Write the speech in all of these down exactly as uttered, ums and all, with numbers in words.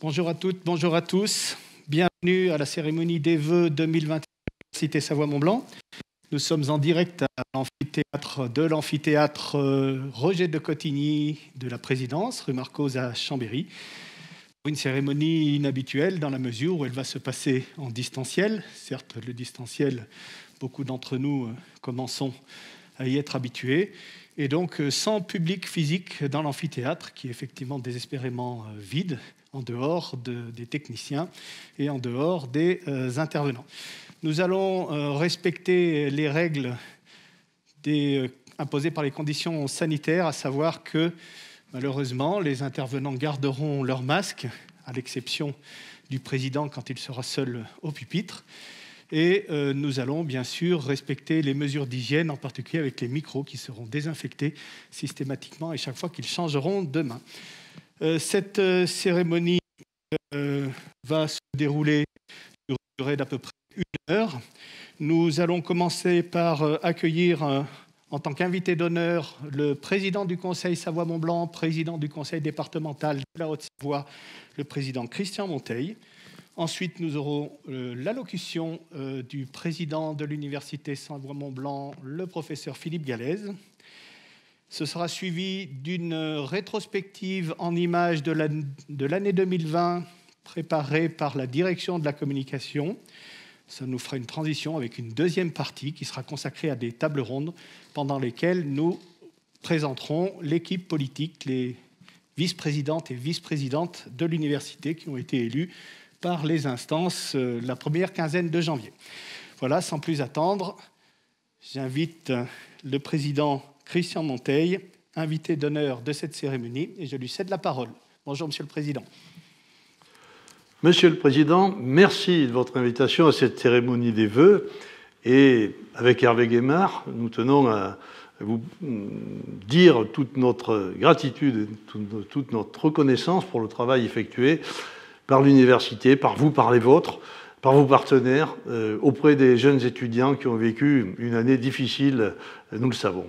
Bonjour à toutes, bonjour à tous. Bienvenue à la cérémonie des vœux deux mille vingt et un de l'Université Savoie-Mont-Blanc. Nous sommes en direct à l'amphithéâtre de l'amphithéâtre Roger de Cotigny de la Présidence, rue Marcos à Chambéry. Une cérémonie inhabituelle dans la mesure où elle va se passer en distanciel. Certes, le distanciel, beaucoup d'entre nous commençons à y être habitués. Et donc sans public physique dans l'amphithéâtre, qui est effectivement désespérément vide, en dehors de, des techniciens et en dehors des euh, intervenants. Nous allons euh, respecter les règles des, euh, imposées par les conditions sanitaires, à savoir que, malheureusement, les intervenants garderont leur masque, à l'exception du président quand il sera seul au pupitre. Et euh, nous allons bien sûr respecter les mesures d'hygiène, en particulier avec les micros qui seront désinfectés systématiquement et chaque fois qu'ils changeront de main. Euh, cette euh, cérémonie euh, va se dérouler sur une durée d'à peu près une heure. Nous allons commencer par euh, accueillir euh, en tant qu'invité d'honneur le président du Conseil Savoie-Mont-Blanc, président du Conseil départemental de la Haute-Savoie, le président Christian Monteil. Ensuite, nous aurons euh, l'allocution euh, du président de l'Université Savoie-Mont-Blanc, le professeur Philippe Galaise. Ce sera suivi d'une rétrospective en images de l'année deux mille vingt préparée par la direction de la communication. Ça nous fera une transition avec une deuxième partie qui sera consacrée à des tables rondes pendant lesquelles nous présenterons l'équipe politique, les vice-présidentes et vice-présidentes de l'université qui ont été élues par les instances euh, la première quinzaine de janvier. Voilà, sans plus attendre, j'invite le président Christian Monteil, invité d'honneur de cette cérémonie, et je lui cède la parole. Bonjour, Monsieur le Président. Monsieur le Président, merci de votre invitation à cette cérémonie des vœux. Et avec Hervé Guémard, nous tenons à vous dire toute notre gratitude, toute notre reconnaissance pour le travail effectué par l'université, par vous, par les vôtres, par vos partenaires, euh, auprès des jeunes étudiants qui ont vécu une année difficile, nous le savons.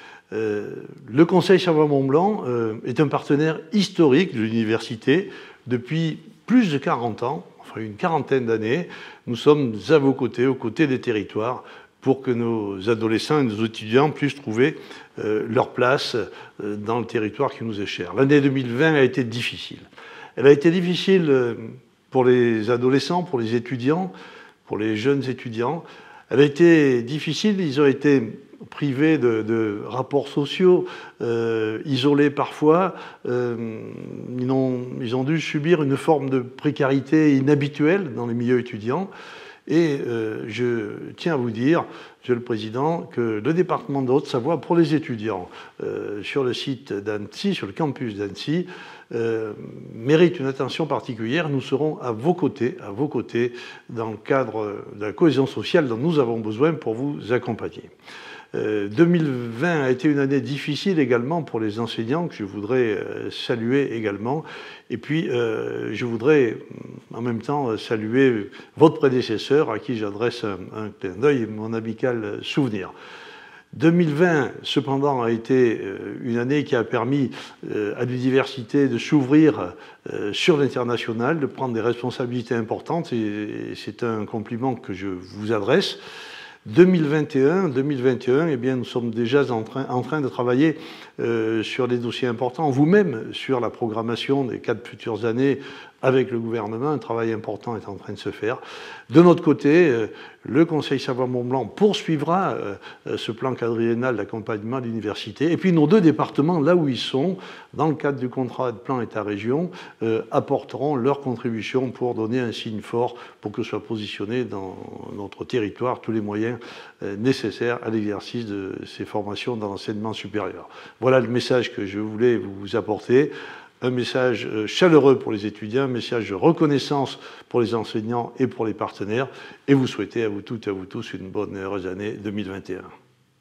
Euh, le Conseil Savoie-Mont-Blanc euh, est un partenaire historique de l'université depuis plus de quarante ans, enfin une quarantaine d'années. Nous sommes à vos côtés, aux côtés des territoires, pour que nos adolescents et nos étudiants puissent trouver euh, leur place euh, dans le territoire qui nous est cher. L'année deux mille vingt a été difficile. Elle a été difficile euh, pour les adolescents, pour les étudiants, pour les jeunes étudiants. Elle a été difficile, ils ont été privés de, de rapports sociaux, euh, isolés parfois. Euh, ils, ont, ils ont dû subir une forme de précarité inhabituelle dans les milieux étudiants. Et euh, je tiens à vous dire, Monsieur le Président, que le département de Haute-Savoie, pour les étudiants, euh, sur le site d'Annecy, sur le campus d'Annecy, euh, mérite une attention particulière. Nous serons à vos côtés, à vos côtés, dans le cadre de la cohésion sociale dont nous avons besoin pour vous accompagner. Euh, deux mille vingt a été une année difficile également pour les enseignants, que je voudrais euh, saluer également. Et puis, euh, je voudrais en même temps saluer votre prédécesseur, à qui j'adresse un, un clin d'œil et mon amical souvenir. deux mille vingt, cependant, a été une année qui a permis à l'université de s'ouvrir sur l'international, de prendre des responsabilités importantes, et c'est un compliment que je vous adresse. deux mille vingt et un, deux mille vingt et un, eh bien, nous sommes déjà en train, en train de travailler euh, sur des dossiers importants, vous-même sur la programmation des quatre futures années avec le gouvernement. Un travail important est en train de se faire. De notre côté, euh, le Conseil Savoie-Mont-Blanc poursuivra euh, ce plan quadriennal d'accompagnement de l'université. Et puis nos deux départements, là où ils sont, dans le cadre du contrat de plan État-région, euh, apporteront leur contribution pour donner un signe fort pour que soient positionnés dans notre territoire tous les moyens euh, nécessaires à l'exercice de ces formations dans l'enseignement supérieur. Voilà le message que je voulais vous apporter. Un message chaleureux pour les étudiants, un message de reconnaissance pour les enseignants et pour les partenaires, et vous souhaitez à vous toutes et à vous tous une bonne et heureuse année deux mille vingt et un.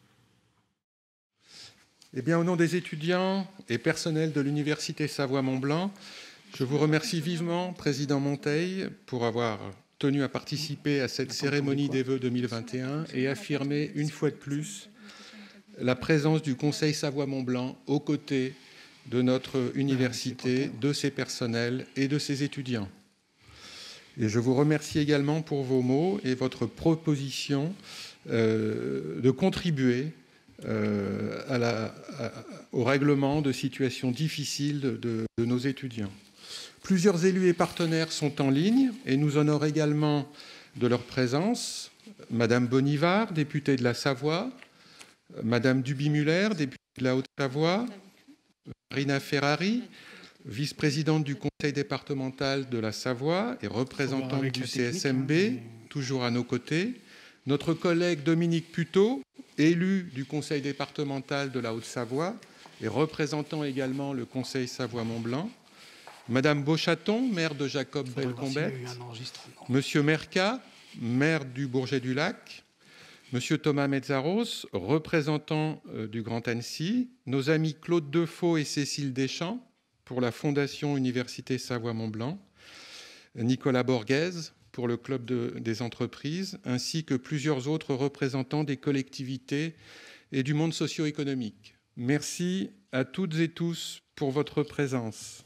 Eh bien, au nom des étudiants et personnels de l'Université Savoie-Mont-Blanc, je vous remercie vivement, Président Monteil, pour avoir tenu à participer à cette cérémonie des vœux deux mille vingt et un et affirmer une fois de plus la présence du Conseil Savoie-Mont-Blanc aux côtés de notre université, de ses personnels et de ses étudiants. Et je vous remercie également pour vos mots et votre proposition euh, de contribuer euh, à la, à, au règlement de situations difficiles de, de, de nos étudiants. Plusieurs élus et partenaires sont en ligne et nous honorent également de leur présence. Madame Bonivard, députée de la Savoie, Madame Duby-Muller, députée de la Haute-Savoie, Marina Ferrari, vice-présidente du conseil départemental de la Savoie et représentante du C S M B, hein, mais... toujours à nos côtés. Notre collègue Dominique Puteau, élu du conseil départemental de la Haute-Savoie et représentant également le conseil Savoie-Mont-Blanc. Madame Beauchaton, maire de Jacob-Belcombette. Monsieur Merca, maire du Bourget-du-Lac. Monsieur Thomas Metzaros, représentant euh, du Grand Annecy. Nos amis Claude Defaux et Cécile Deschamps pour la Fondation Université Savoie-Mont-Blanc. Nicolas Borghese pour le Club de, des entreprises, ainsi que plusieurs autres représentants des collectivités et du monde socio-économique. Merci à toutes et tous pour votre présence.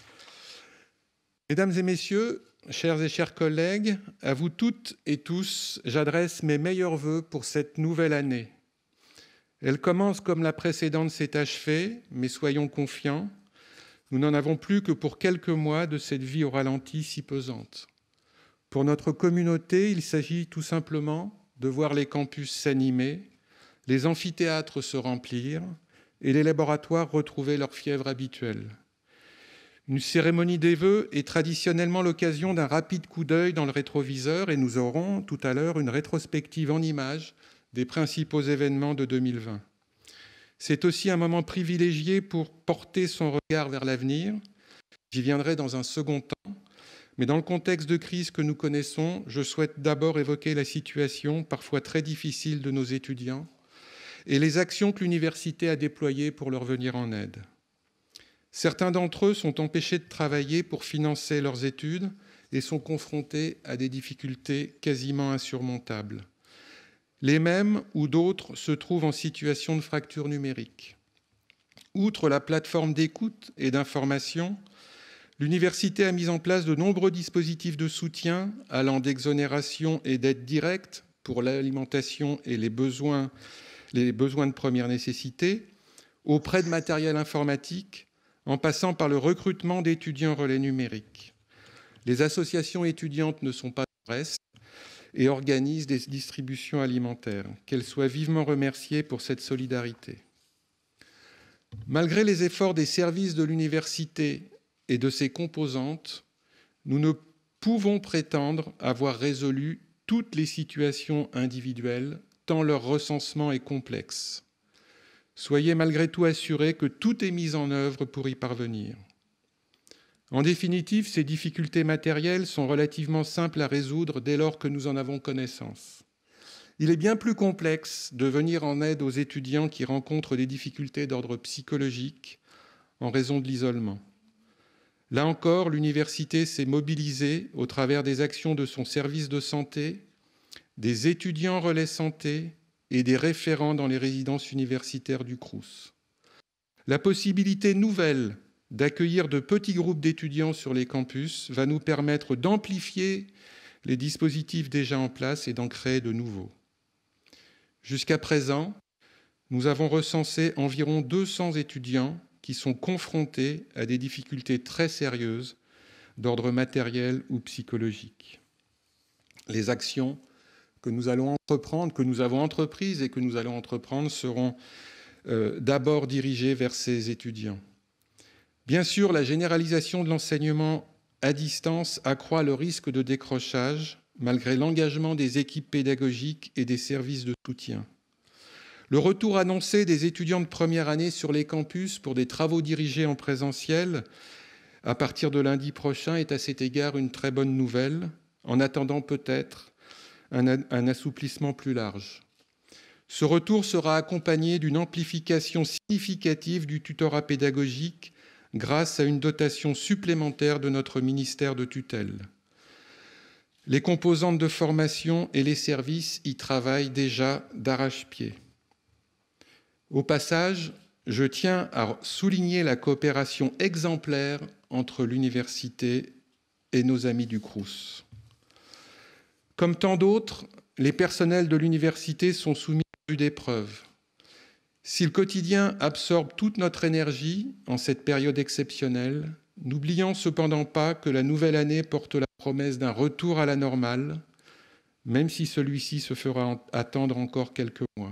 Mesdames et messieurs, chers et chers collègues, à vous toutes et tous, j'adresse mes meilleurs vœux pour cette nouvelle année. Elle commence comme la précédente s'est achevée, mais soyons confiants, nous n'en avons plus que pour quelques mois de cette vie au ralenti si pesante. Pour notre communauté, il s'agit tout simplement de voir les campus s'animer, les amphithéâtres se remplir et les laboratoires retrouver leur fièvre habituelle. Une cérémonie des vœux est traditionnellement l'occasion d'un rapide coup d'œil dans le rétroviseur et nous aurons tout à l'heure une rétrospective en images des principaux événements de deux mille vingt. C'est aussi un moment privilégié pour porter son regard vers l'avenir. J'y viendrai dans un second temps, mais dans le contexte de crise que nous connaissons, je souhaite d'abord évoquer la situation parfois très difficile de nos étudiants et les actions que l'université a déployées pour leur venir en aide. Certains d'entre eux sont empêchés de travailler pour financer leurs études et sont confrontés à des difficultés quasiment insurmontables. Les mêmes ou d'autres se trouvent en situation de fracture numérique. Outre la plateforme d'écoute et d'information, l'université a mis en place de nombreux dispositifs de soutien allant d'exonération et d'aide directe pour l'alimentation et les besoins, les besoins de première nécessité, aux prêts de matériel informatique, en passant par le recrutement d'étudiants relais numériques. Les associations étudiantes ne sont pas en reste et organisent des distributions alimentaires. Qu'elles soient vivement remerciées pour cette solidarité. Malgré les efforts des services de l'université et de ses composantes, nous ne pouvons prétendre avoir résolu toutes les situations individuelles, tant leur recensement est complexe. Soyez malgré tout assurés que tout est mis en œuvre pour y parvenir. En définitive, ces difficultés matérielles sont relativement simples à résoudre dès lors que nous en avons connaissance. Il est bien plus complexe de venir en aide aux étudiants qui rencontrent des difficultés d'ordre psychologique en raison de l'isolement. Là encore, l'université s'est mobilisée au travers des actions de son service de santé, des étudiants relais santé et des référents dans les résidences universitaires du Crous. La possibilité nouvelle d'accueillir de petits groupes d'étudiants sur les campus va nous permettre d'amplifier les dispositifs déjà en place et d'en créer de nouveaux. Jusqu'à présent, nous avons recensé environ deux cents étudiants qui sont confrontés à des difficultés très sérieuses d'ordre matériel ou psychologique. Les actions que nous allons entreprendre, que nous avons entreprises et que nous allons entreprendre seront euh, d'abord dirigées vers ces étudiants. Bien sûr, la généralisation de l'enseignement à distance accroît le risque de décrochage malgré l'engagement des équipes pédagogiques et des services de soutien. Le retour annoncé des étudiants de première année sur les campus pour des travaux dirigés en présentiel à partir de lundi prochain est à cet égard une très bonne nouvelle, en attendant peut-être un, un assouplissement plus large. Ce retour sera accompagné d'une amplification significative du tutorat pédagogique grâce à une dotation supplémentaire de notre ministère de tutelle. Les composantes de formation et les services y travaillent déjà d'arrache-pied. Au passage, je tiens à souligner la coopération exemplaire entre l'université et nos amis du Crous. Comme tant d'autres, les personnels de l'université sont soumis à rude épreuve. Si le quotidien absorbe toute notre énergie en cette période exceptionnelle, n'oublions cependant pas que la nouvelle année porte la promesse d'un retour à la normale, même si celui-ci se fera attendre encore quelques mois.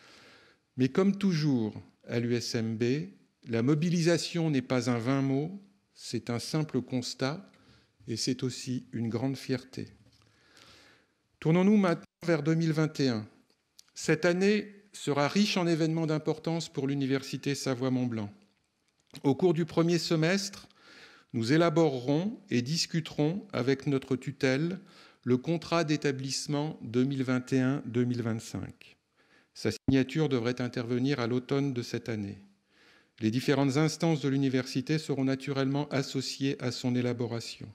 Mais comme toujours à l'U S M B, la mobilisation n'est pas un vain mot, c'est un simple constat et c'est aussi une grande fierté. Tournons-nous maintenant vers deux mille vingt et un. Cette année sera riche en événements d'importance pour l'Université Savoie-Mont-Blanc. Au cours du premier semestre, nous élaborerons et discuterons avec notre tutelle le contrat d'établissement deux mille vingt et un deux mille vingt-cinq. Sa signature devrait intervenir à l'automne de cette année. Les différentes instances de l'université seront naturellement associées à son élaboration.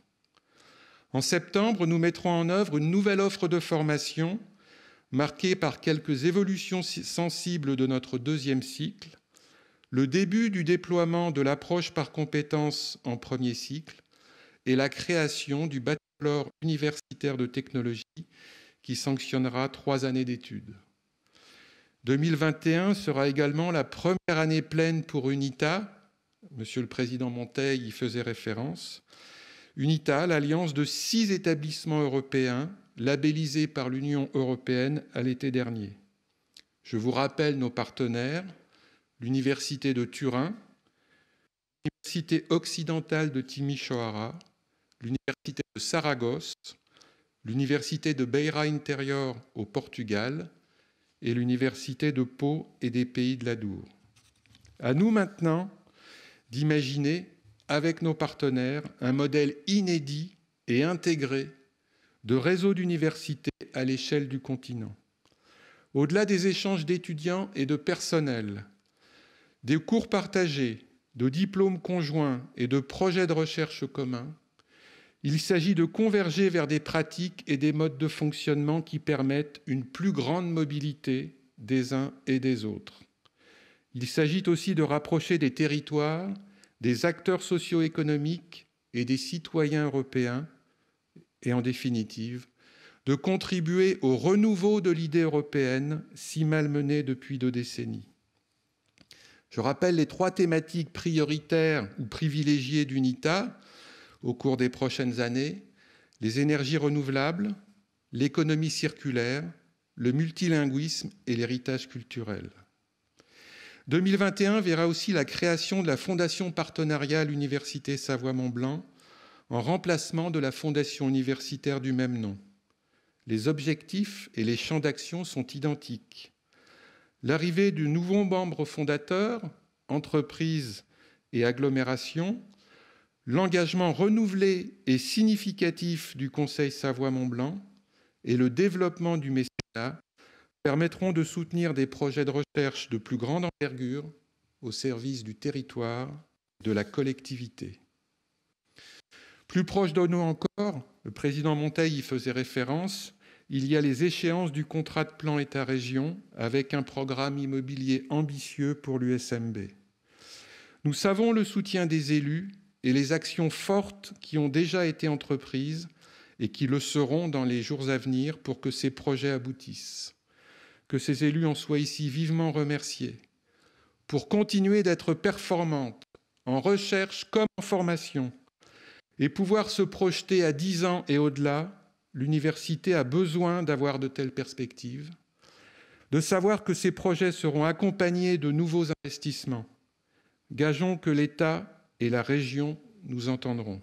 En septembre, nous mettrons en œuvre une nouvelle offre de formation marquée par quelques évolutions sensibles de notre deuxième cycle, le début du déploiement de l'approche par compétences en premier cycle et la création du bachelor universitaire de technologie qui sanctionnera trois années d'études. deux mille vingt et un sera également la première année pleine pour UNITA. Monsieur le Président Monteil y faisait référence. UNITA, l'alliance de six établissements européens labellisés par l'Union européenne à l'été dernier. Je vous rappelle nos partenaires, l'Université de Turin, l'Université occidentale de Timișoara, l'Université de Saragosse, l'Université de Beira Interior au Portugal et l'Université de Pau et des Pays de l'Adour. À nous maintenant d'imaginer, avec nos partenaires, un modèle inédit et intégré de réseau d'universités à l'échelle du continent. Au-delà des échanges d'étudiants et de personnel, des cours partagés, de diplômes conjoints et de projets de recherche communs, il s'agit de converger vers des pratiques et des modes de fonctionnement qui permettent une plus grande mobilité des uns et des autres. Il s'agit aussi de rapprocher des territoires, des acteurs socio-économiques et des citoyens européens, et en définitive, de contribuer au renouveau de l'idée européenne si malmenée depuis deux décennies. Je rappelle les trois thématiques prioritaires ou privilégiées d'UNITA au cours des prochaines années: les énergies renouvelables, l'économie circulaire, le multilinguisme et l'héritage culturel. deux mille vingt et un verra aussi la création de la Fondation partenariale Université Savoie-Mont-Blanc en remplacement de la fondation universitaire du même nom. Les objectifs et les champs d'action sont identiques. L'arrivée du nouveau membre fondateur, entreprise et agglomération, l'engagement renouvelé et significatif du Conseil Savoie-Mont-Blanc et le développement du mécénat permettront de soutenir des projets de recherche de plus grande envergure au service du territoire et de la collectivité. Plus proche de nous encore, le président Monteil y faisait référence, il y a les échéances du contrat de plan État-région avec un programme immobilier ambitieux pour l'U S M B. Nous savons le soutien des élus et les actions fortes qui ont déjà été entreprises et qui le seront dans les jours à venir pour que ces projets aboutissent. Que ces élus en soient ici vivement remerciés. Pour continuer d'être performantes en recherche comme en formation et pouvoir se projeter à dix ans et au-delà, l'université a besoin d'avoir de telles perspectives, de savoir que ces projets seront accompagnés de nouveaux investissements. Gageons que l'État et la région nous entendront.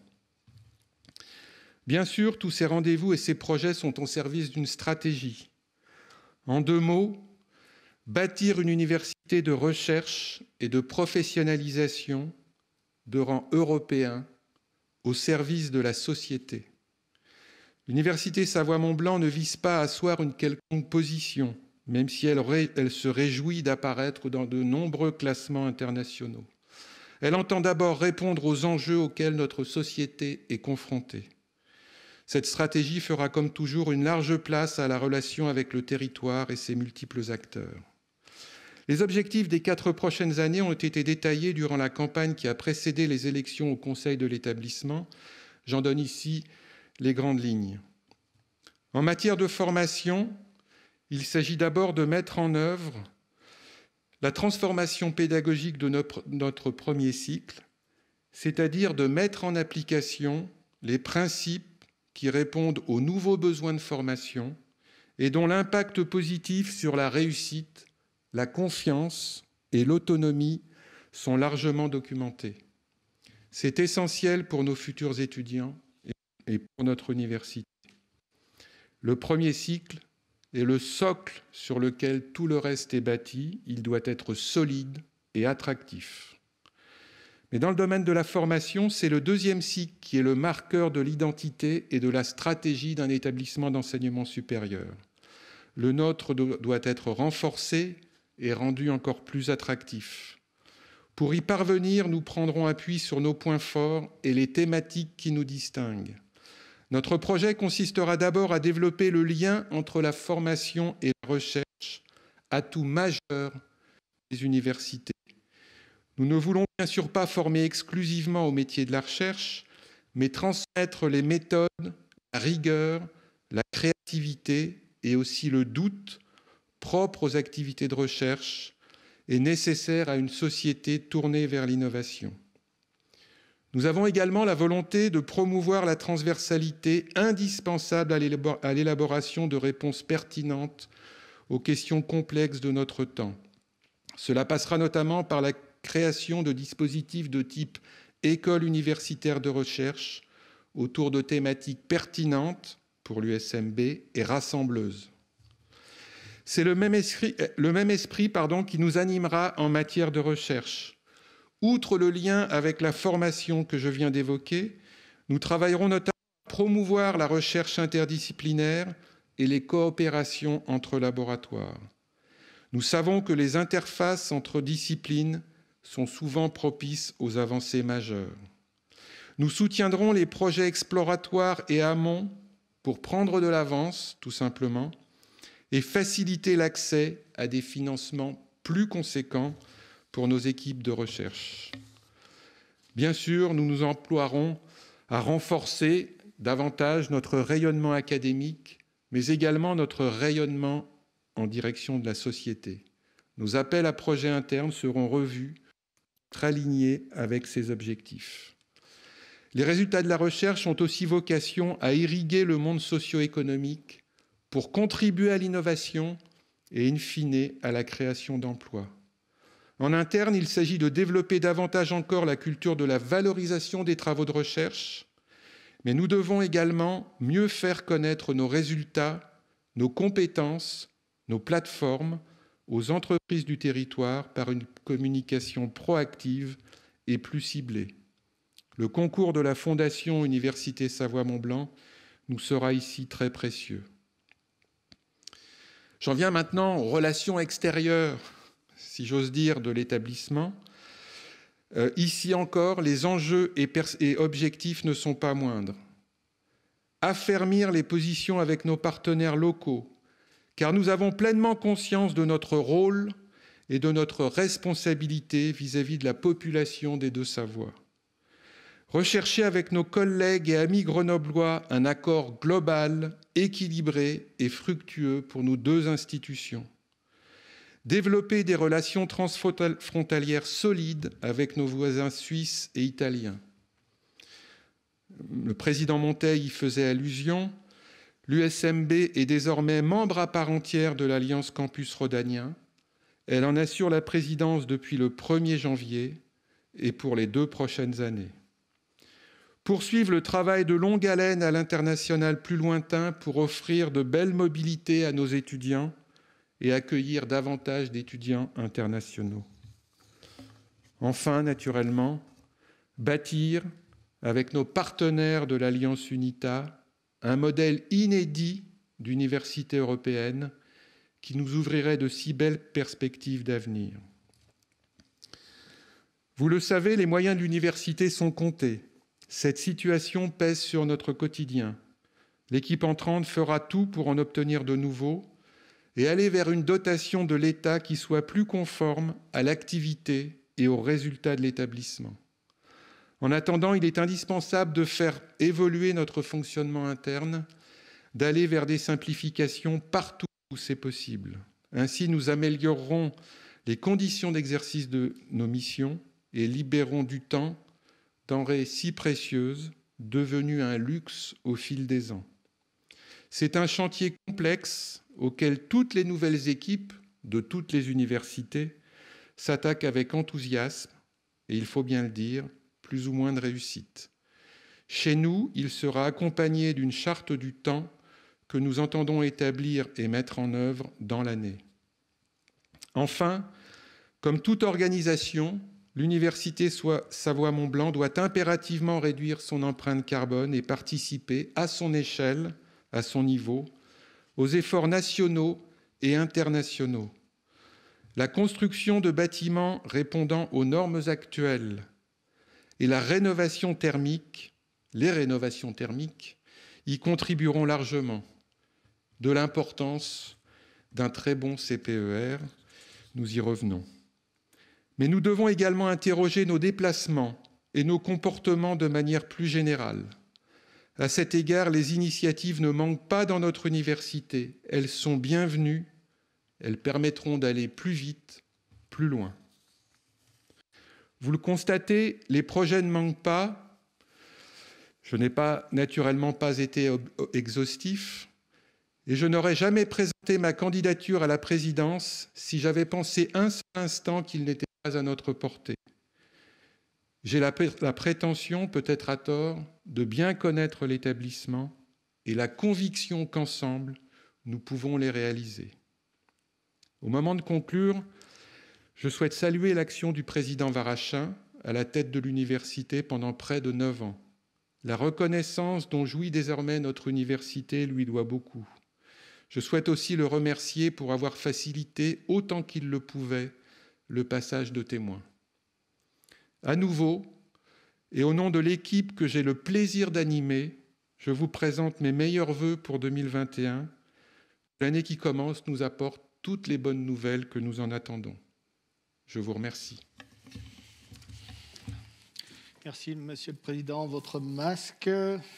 Bien sûr, tous ces rendez-vous et ces projets sont au service d'une stratégie. En deux mots, bâtir une université de recherche et de professionnalisation de rang européen au service de la société. L'Université Savoie-Mont-Blanc ne vise pas à asseoir une quelconque position, même si elle, ré, elle se réjouit d'apparaître dans de nombreux classements internationaux. Elle entend d'abord répondre aux enjeux auxquels notre société est confrontée. Cette stratégie fera comme toujours une large place à la relation avec le territoire et ses multiples acteurs. Les objectifs des quatre prochaines années ont été détaillés durant la campagne qui a précédé les élections au conseil de l'établissement. J'en donne ici les grandes lignes. En matière de formation, il s'agit d'abord de mettre en œuvre la transformation pédagogique de notre, notre premier cycle, c'est-à-dire de mettre en application les principes qui répondent aux nouveaux besoins de formation et dont l'impact positif sur la réussite, la confiance et l'autonomie sont largement documentés. C'est essentiel pour nos futurs étudiants et pour notre université. Le premier cycle est le socle sur lequel tout le reste est bâti. Il doit être solide et attractif. Mais dans le domaine de la formation, c'est le deuxième cycle qui est le marqueur de l'identité et de la stratégie d'un établissement d'enseignement supérieur. Le nôtre doit être renforcé et rendu encore plus attractif. Pour y parvenir, nous prendrons appui sur nos points forts et les thématiques qui nous distinguent. Notre projet consistera d'abord à développer le lien entre la formation et la recherche, atout majeur des universités. Nous ne voulons bien sûr pas former exclusivement au métier de la recherche, mais transmettre les méthodes, la rigueur, la créativité et aussi le doute propres aux activités de recherche et nécessaires à une société tournée vers l'innovation. Nous avons également la volonté de promouvoir la transversalité indispensable à l'élaboration de réponses pertinentes aux questions complexes de notre temps. Cela passera notamment par la création de dispositifs de type école universitaire de recherche autour de thématiques pertinentes pour l'U S M B et rassembleuses. C'est le même esprit, le même esprit pardon, qui nous animera en matière de recherche. Outre le lien avec la formation que je viens d'évoquer, nous travaillerons notamment à promouvoir la recherche interdisciplinaire et les coopérations entre laboratoires. Nous savons que les interfaces entre disciplines sont souvent propices aux avancées majeures. Nous soutiendrons les projets exploratoires et amont pour prendre de l'avance, tout simplement, et faciliter l'accès à des financements plus conséquents pour nos équipes de recherche. Bien sûr, nous nous emploierons à renforcer davantage notre rayonnement académique, mais également notre rayonnement en direction de la société. Nos appels à projets internes seront revus, être alignés avec ces objectifs. Les résultats de la recherche ont aussi vocation à irriguer le monde socio-économique pour contribuer à l'innovation et, in fine, à la création d'emplois. En interne, il s'agit de développer davantage encore la culture de la valorisation des travaux de recherche, mais nous devons également mieux faire connaître nos résultats, nos compétences, nos plateformes aux entreprises du territoire par une communication proactive et plus ciblée. Le concours de la Fondation Université Savoie-Mont-Blanc nous sera ici très précieux. J'en viens maintenant aux relations extérieures, si j'ose dire, de l'établissement. Euh, ici encore, les enjeux et, et objectifs ne sont pas moindres. Affermir les positions avec nos partenaires locaux, car nous avons pleinement conscience de notre rôle et de notre responsabilité vis-à-vis de la population des Deux-Savoies. Rechercher avec nos collègues et amis grenoblois un accord global, équilibré et fructueux pour nos deux institutions. Développer des relations transfrontalières solides avec nos voisins suisses et italiens. Le président Monteil y faisait allusion. L'U S M B est désormais membre à part entière de l'Alliance Campus Rhodanien. Elle en assure la présidence depuis le premier janvier et pour les deux prochaines années. Poursuivre le travail de longue haleine à l'international plus lointain pour offrir de belles mobilités à nos étudiants et accueillir davantage d'étudiants internationaux. Enfin, naturellement, bâtir, avec nos partenaires de l'Alliance UNITA, un modèle inédit d'université européenne qui nous ouvrirait de si belles perspectives d'avenir. Vous le savez, les moyens de l'université sont comptés. Cette situation pèse sur notre quotidien. L'équipe entrante fera tout pour en obtenir de nouveaux et aller vers une dotation de l'État qui soit plus conforme à l'activité et aux résultats de l'établissement. En attendant, il est indispensable de faire évoluer notre fonctionnement interne, d'aller vers des simplifications partout où c'est possible. Ainsi, nous améliorerons les conditions d'exercice de nos missions et libérerons du temps, denrée si précieuse, devenue un luxe au fil des ans. C'est un chantier complexe auquel toutes les nouvelles équipes de toutes les universités s'attaquent avec enthousiasme et, il faut bien le dire, plus ou moins de réussite. Chez nous, il sera accompagné d'une charte du temps que nous entendons établir et mettre en œuvre dans l'année. Enfin, comme toute organisation, l'Université Savoie-Mont-Blanc doit impérativement réduire son empreinte carbone et participer à son échelle, à son niveau, aux efforts nationaux et internationaux. La construction de bâtiments répondant aux normes actuelles et la rénovation thermique, les rénovations thermiques, y contribueront largement. De l'importance d'un très bon C P E R, nous y revenons. Mais nous devons également interroger nos déplacements et nos comportements de manière plus générale. À cet égard, les initiatives ne manquent pas dans notre université. Elles sont bienvenues. Elles permettront d'aller plus vite, plus loin. Vous le constatez, les projets ne manquent pas. Je n'ai pas, naturellement pas été exhaustif et je n'aurais jamais présenté ma candidature à la présidence si j'avais pensé un seul instant qu'il n'était pas à notre portée. J'ai la, la prétention, peut-être à tort, de bien connaître l'établissement et la conviction qu'ensemble, nous pouvons les réaliser. Au moment de conclure, je souhaite saluer l'action du président Varachin à la tête de l'université pendant près de neuf ans. La reconnaissance dont jouit désormais notre université lui doit beaucoup. Je souhaite aussi le remercier pour avoir facilité, autant qu'il le pouvait, le passage de témoins. À nouveau, et au nom de l'équipe que j'ai le plaisir d'animer, je vous présente mes meilleurs vœux pour deux mille vingt et un. L'année qui commence nous apporte toutes les bonnes nouvelles que nous en attendons. Je vous remercie. Merci, Monsieur le Président. Votre masque.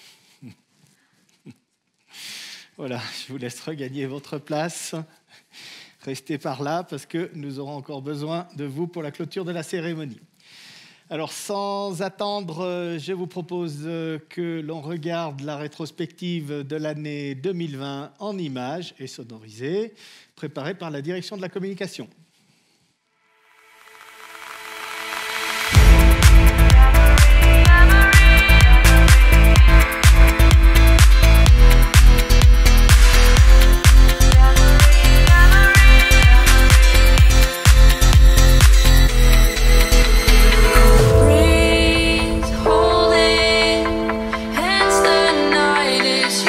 Voilà, je vous laisse regagner votre place. Restez par là parce que nous aurons encore besoin de vous pour la clôture de la cérémonie. Alors, sans attendre, je vous propose que l'on regarde la rétrospective de l'année deux mille vingt en images et sonorisée, préparée par la Direction de la communication.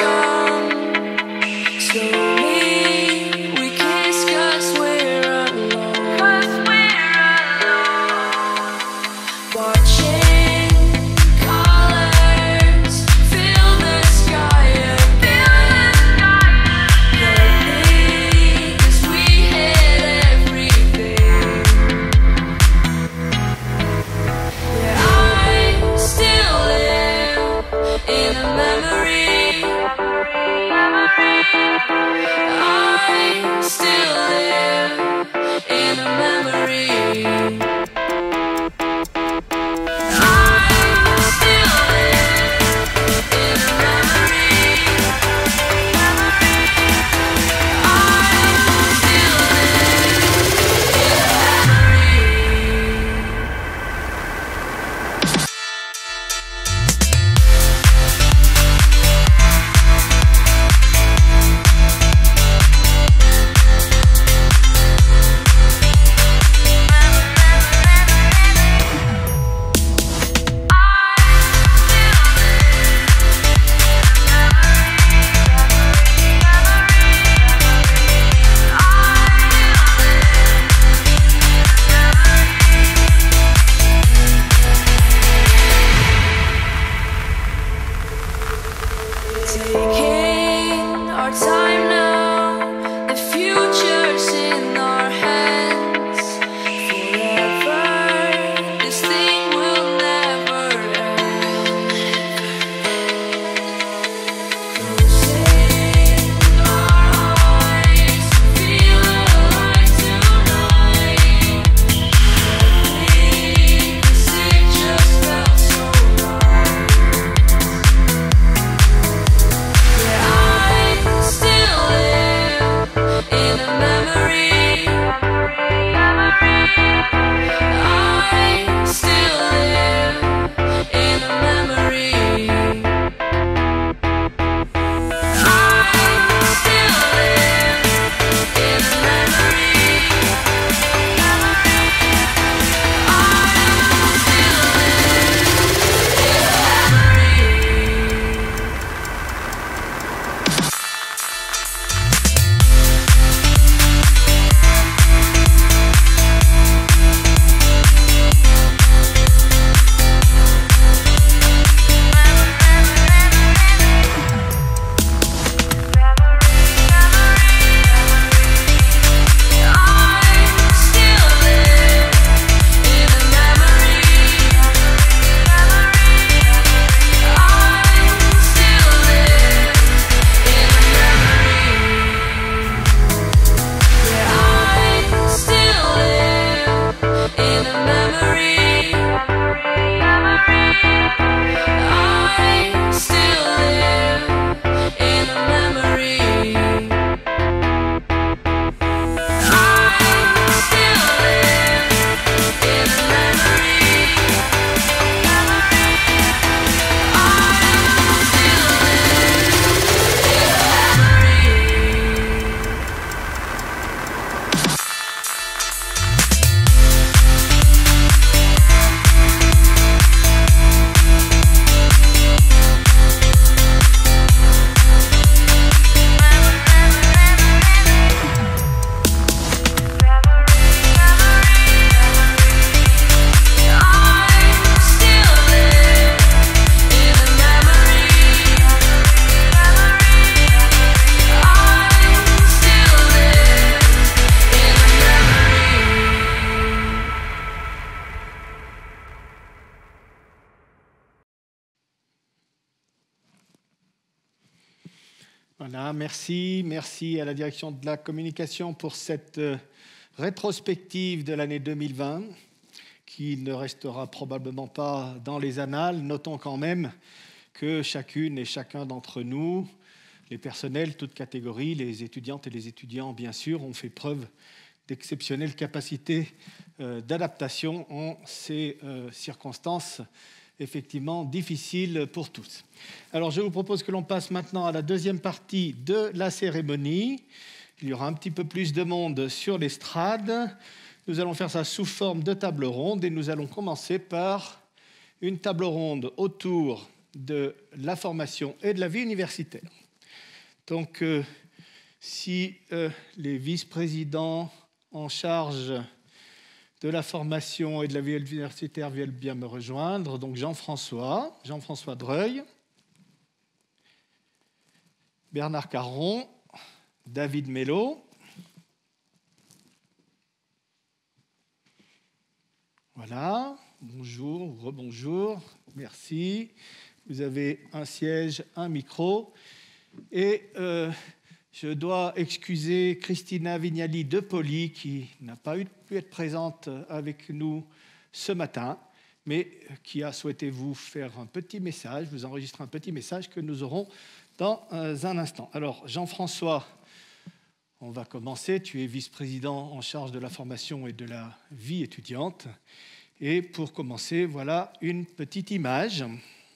Slowly we kiss 'cause we're alone. Voilà, merci. Merci à la direction de la communication pour cette euh, rétrospective de l'année deux mille vingt, qui ne restera probablement pas dans les annales. Notons quand même que chacune et chacun d'entre nous, les personnels, toutes catégories, les étudiantes et les étudiants, bien sûr, ont fait preuve d'exceptionnelles capacités euh, d'adaptation en ces euh, circonstances effectivement difficiles pour tous. Alors, je vous propose que l'on passe maintenant à la deuxième partie de la cérémonie. Il y aura un petit peu plus de monde sur l'estrade. Nous allons faire ça sous forme de table ronde et nous allons commencer par une table ronde autour de la formation et de la vie universitaire. Donc, euh, si euh, les vice-présidents en charge de la formation et de la vie universitaire viennent bien me rejoindre, donc Jean-François, Jean-François Dreuil, Bernard Caron, David Mello. Voilà, bonjour, rebonjour, merci. Vous avez un siège, un micro. Et euh, je dois excuser Christina Vignali de Poli, qui n'a pas pu être présente avec nous ce matin, mais qui a souhaité vous faire un petit message, vous enregistrer un petit message que nous aurons dans un instant. Alors, Jean-François, on va commencer. Tu es vice-président en charge de la formation et de la vie étudiante. Et pour commencer, voilà une petite image.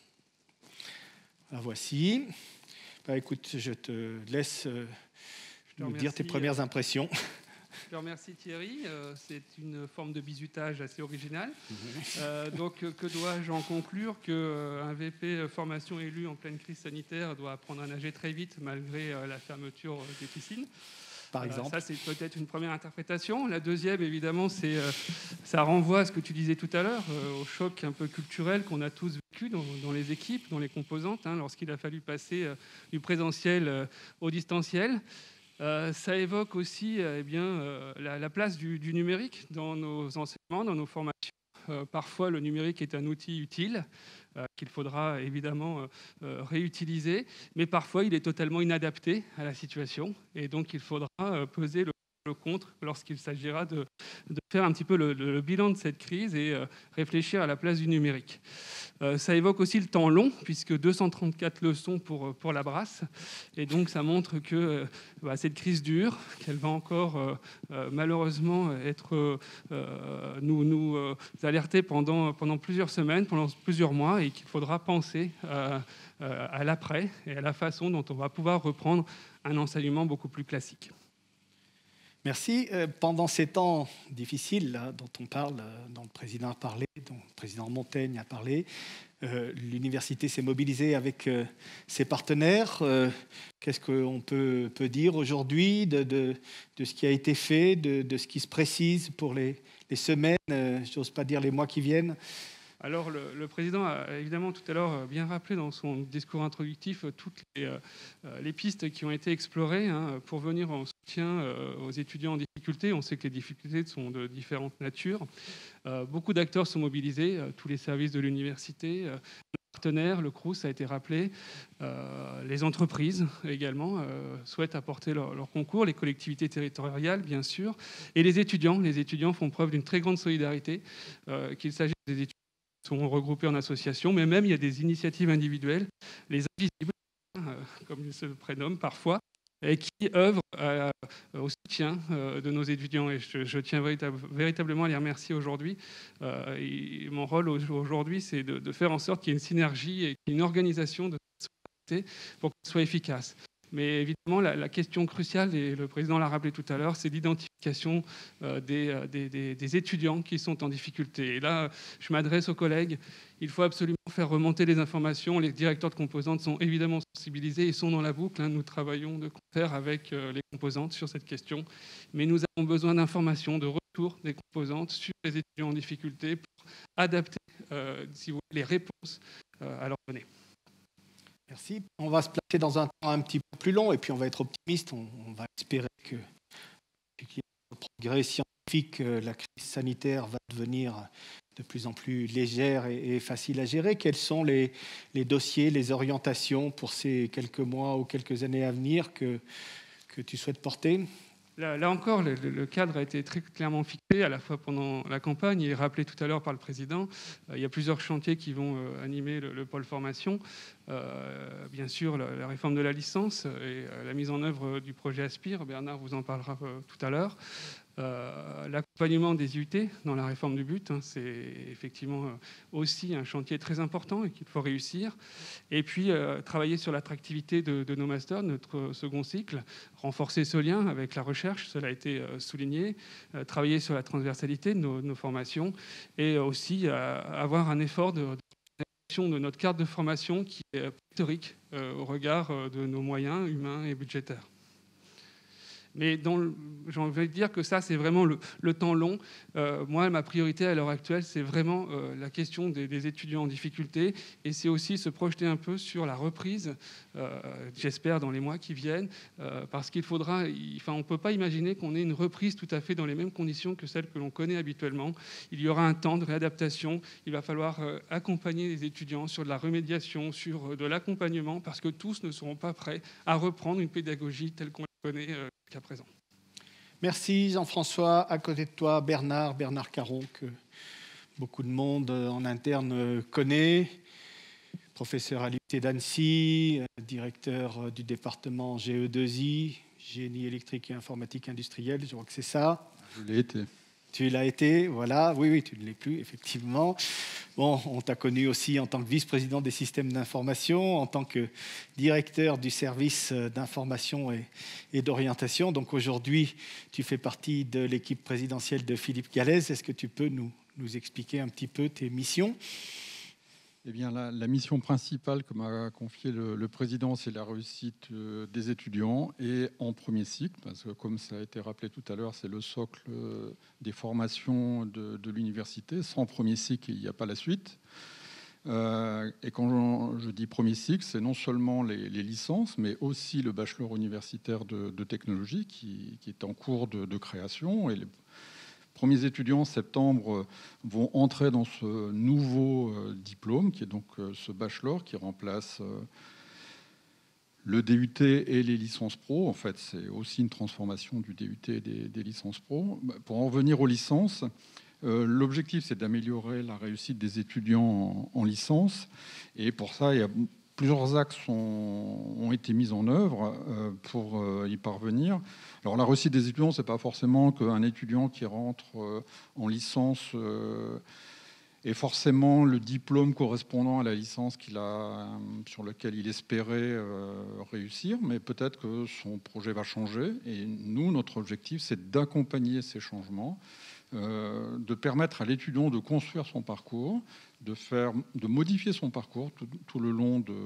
La voici. Bah, écoute, je te laisse euh, je te nous dire tes premières impressions. Je te remercie Thierry. Euh, c'est une forme de bizutage assez originale. Euh, donc, que dois-je en conclure? Qu'un euh, V P formation élu en pleine crise sanitaire doit apprendre à nager très vite malgré euh, la fermeture des piscines. Par exemple. Euh, ça, c'est peut-être une première interprétation. La deuxième, évidemment, c'est euh, ça renvoie à ce que tu disais tout à l'heure, euh, au choc un peu culturel qu'on a tous vécu dans, dans les équipes, dans les composantes, hein, lorsqu'il a fallu passer euh, du présentiel euh, au distanciel. Euh, ça évoque aussi euh, eh bien, euh, la, la place du, du numérique dans nos enseignements, dans nos formations. Euh, parfois, le numérique est un outil utile euh, qu'il faudra évidemment euh, euh, réutiliser, mais parfois, il est totalement inadapté à la situation. Et donc, il faudra euh, peser le, le contre lorsqu'il s'agira de, de faire un petit peu le, le, le bilan de cette crise et euh, réfléchir à la place du numérique. Euh, ça évoque aussi le temps long, puisque deux cent trente-quatre leçons pour, pour la brasse. Et donc, ça montre que euh, bah, cette crise dure, qu'elle va encore euh, euh, malheureusement être, euh, nous, nous euh, alerter pendant, pendant plusieurs semaines, pendant plusieurs mois, et qu'il faudra penser euh, euh, à l'après et à la façon dont on va pouvoir reprendre un enseignement beaucoup plus classique. Merci. Pendant ces temps difficiles là, dont on parle, dont le président a parlé, dont le président Montaigne a parlé, euh, l'université s'est mobilisée avec euh, ses partenaires. Euh, qu'est-ce qu'on peut, peut dire aujourd'hui de, de, de ce qui a été fait, de, de ce qui se précise pour les, les semaines, euh, j'ose pas dire les mois qui viennent? Alors, le, le président a évidemment tout à l'heure bien rappelé dans son discours introductif toutes les, euh, les pistes qui ont été explorées hein, pour venir en soutien euh, aux étudiants en difficulté. On sait que les difficultés sont de différentes natures. Euh, beaucoup d'acteurs sont mobilisés, euh, tous les services de l'université, euh, les partenaires, le Crous a été rappelé, euh, les entreprises également euh, souhaitent apporter leur, leur concours, les collectivités territoriales bien sûr, et les étudiants. Les étudiants font preuve d'une très grande solidarité, euh, qu'il s'agisse des étudiants sont regroupés en associations, mais même il y a des initiatives individuelles, les invisibles, euh, comme ils se prénomment parfois, et qui œuvrent euh, au soutien euh, de nos étudiants. Et je, je tiens véritable, véritablement à les remercier aujourd'hui. Euh, et mon rôle aujourd'hui, c'est de, de faire en sorte qu'il y ait une synergie et une organisation de solidarité pour qu'elle soit efficace. Mais évidemment, la, la question cruciale, et le président l'a rappelé tout à l'heure, c'est l'identification euh, des, des, des, des étudiants qui sont en difficulté. Et là, je m'adresse aux collègues. Il faut absolument faire remonter les informations. Les directeurs de composantes sont évidemment sensibilisés et sont dans la boucle. Hein. Nous travaillons de concert avec euh, les composantes sur cette question. Mais nous avons besoin d'informations, de retour des composantes sur les étudiants en difficulté pour adapter, euh, si vous voulez, les réponses euh, à leur donner. Merci. On va se placer dans un temps un petit peu plus long et puis on va être optimiste. On, on va espérer que, qu'il y ait une progression que la crise sanitaire va devenir de plus en plus légère et, et facile à gérer. Quels sont les, les dossiers, les orientations pour ces quelques mois ou quelques années à venir que, que tu souhaites porter ? Là, là encore, le, le cadre a été très clairement fixé, à la fois pendant la campagne et rappelé tout à l'heure par le président. Euh, il y a plusieurs chantiers qui vont euh, animer le, le pôle formation. Euh, bien sûr, la, la réforme de la licence et euh, la mise en œuvre du projet Aspire. Bernard vous en parlera euh, tout à l'heure. Euh, l'accompagnement des U T dans la réforme du but, hein, c'est effectivement aussi un chantier très important et qu'il faut réussir. Et puis, euh, travailler sur l'attractivité de, de nos masters, notre second cycle, renforcer ce lien avec la recherche, cela a été euh, souligné, euh, travailler sur la transversalité de nos, de nos formations et aussi euh, avoir un effort de, de, de notre carte de formation qui est historique euh, au regard de nos moyens humains et budgétaires. Mais j'ai envie de dire que ça, c'est vraiment le, le temps long. Euh, moi, ma priorité à l'heure actuelle, c'est vraiment euh, la question des, des étudiants en difficulté. Et c'est aussi se projeter un peu sur la reprise, euh, j'espère, dans les mois qui viennent. Euh, parce qu'il faudra... Il, enfin, on ne peut pas imaginer qu'on ait une reprise tout à fait dans les mêmes conditions que celles que l'on connaît habituellement. Il y aura un temps de réadaptation. Il va falloir euh, accompagner les étudiants sur de la remédiation, sur euh, de l'accompagnement, parce que tous ne seront pas prêts à reprendre une pédagogie telle qu'on la connaît euh, qu'à présent. Merci Jean-François. À côté de toi, Bernard, Bernard Caron, que beaucoup de monde en interne connaît, professeur à l'U T d'Annecy, directeur du département G E deux I, génie électrique et informatique industrielle, je crois que c'est ça. Je l'ai été. Tu l'as été, voilà. Oui, oui, tu ne l'es plus, effectivement. Bon, on t'a connu aussi en tant que vice-président des systèmes d'information, en tant que directeur du service d'information et, et d'orientation. Donc aujourd'hui, tu fais partie de l'équipe présidentielle de Philippe Gallès. Est-ce que tu peux nous, nous expliquer un petit peu tes missions ? Eh bien, la, la mission principale que m'a confiée le, le président, c'est la réussite euh, des étudiants et en premier cycle, parce que comme ça a été rappelé tout à l'heure, c'est le socle euh, des formations de, de l'université. Sans premier cycle, il n'y a pas la suite. Euh, et quand je, je dis premier cycle, c'est non seulement les, les licences, mais aussi le bachelor universitaire de, de technologie qui, qui est en cours de, de création. Et les premiers étudiants en septembre vont entrer dans ce nouveau diplôme, qui est donc ce bachelor qui remplace le D U T et les licences pro. En fait, c'est aussi une transformation du D U T et des, des licences pro. Pour en revenir aux licences, euh, l'objectif, c'est d'améliorer la réussite des étudiants en, en licence. Et pour ça, il y a plusieurs axes ont, ont été mis en œuvre euh, pour euh, y parvenir. Alors la réussite des étudiants, c'est pas forcément qu'un étudiant qui rentre euh, en licence euh, ait forcément le diplôme correspondant à la licence qu'il a, euh, sur lequel il espérait euh, réussir, mais peut-être que son projet va changer. Et nous, notre objectif, c'est d'accompagner ces changements, euh, de permettre à l'étudiant de construire son parcours, de, faire, de modifier son parcours tout, tout le long de,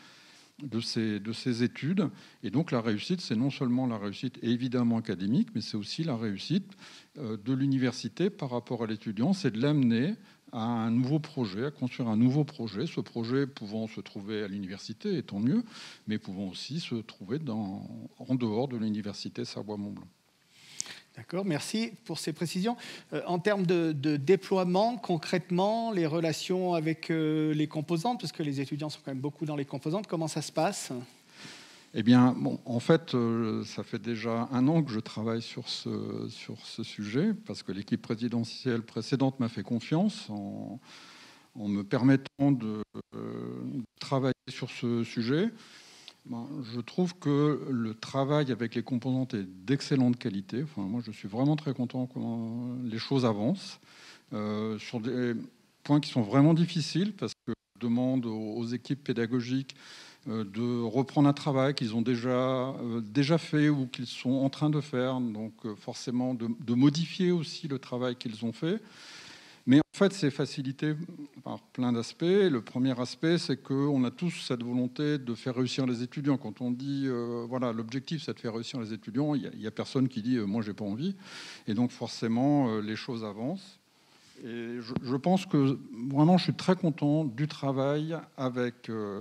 de, ses, de ses études. Et donc la réussite, c'est non seulement la réussite évidemment académique, mais c'est aussi la réussite euh, de l'université par rapport à l'étudiant. C'est de l'amener à un nouveau projet, à construire un nouveau projet, ce projet pouvant se trouver à l'université, et tant mieux, mais pouvant aussi se trouver dans, en dehors de l'université Savoie-Mont-Blanc. D'accord, merci pour ces précisions. Euh, en termes de, de déploiement, concrètement, les relations avec euh, les composantes, parce que les étudiants sont quand même beaucoup dans les composantes, comment ça se passe ? Eh bien, bon, en fait, euh, ça fait déjà un an que je travaille sur ce, sur ce sujet, parce que l'équipe présidentielle précédente m'a fait confiance en, en me permettant de, euh, de travailler sur ce sujet. Ben, je trouve que le travail avec les composantes est d'excellente qualité. Enfin, moi, je suis vraiment très content comment les choses avancent euh, sur des points qui sont vraiment difficiles, parce que je demande aux, aux équipes pédagogiques euh, de reprendre un travail qu'ils ont déjà, euh, déjà fait ou qu'ils sont en train de faire, donc euh, forcément de, de modifier aussi le travail qu'ils ont fait. Mais en fait, c'est facilité par plein d'aspects. Le premier aspect, c'est qu'on a tous cette volonté de faire réussir les étudiants. Quand on dit, euh, voilà, l'objectif, c'est de faire réussir les étudiants, il n'y a, a personne qui dit, euh, moi, j'ai pas envie. Et donc, forcément, euh, les choses avancent. Et je, je pense que, vraiment, je suis très content du travail avec euh,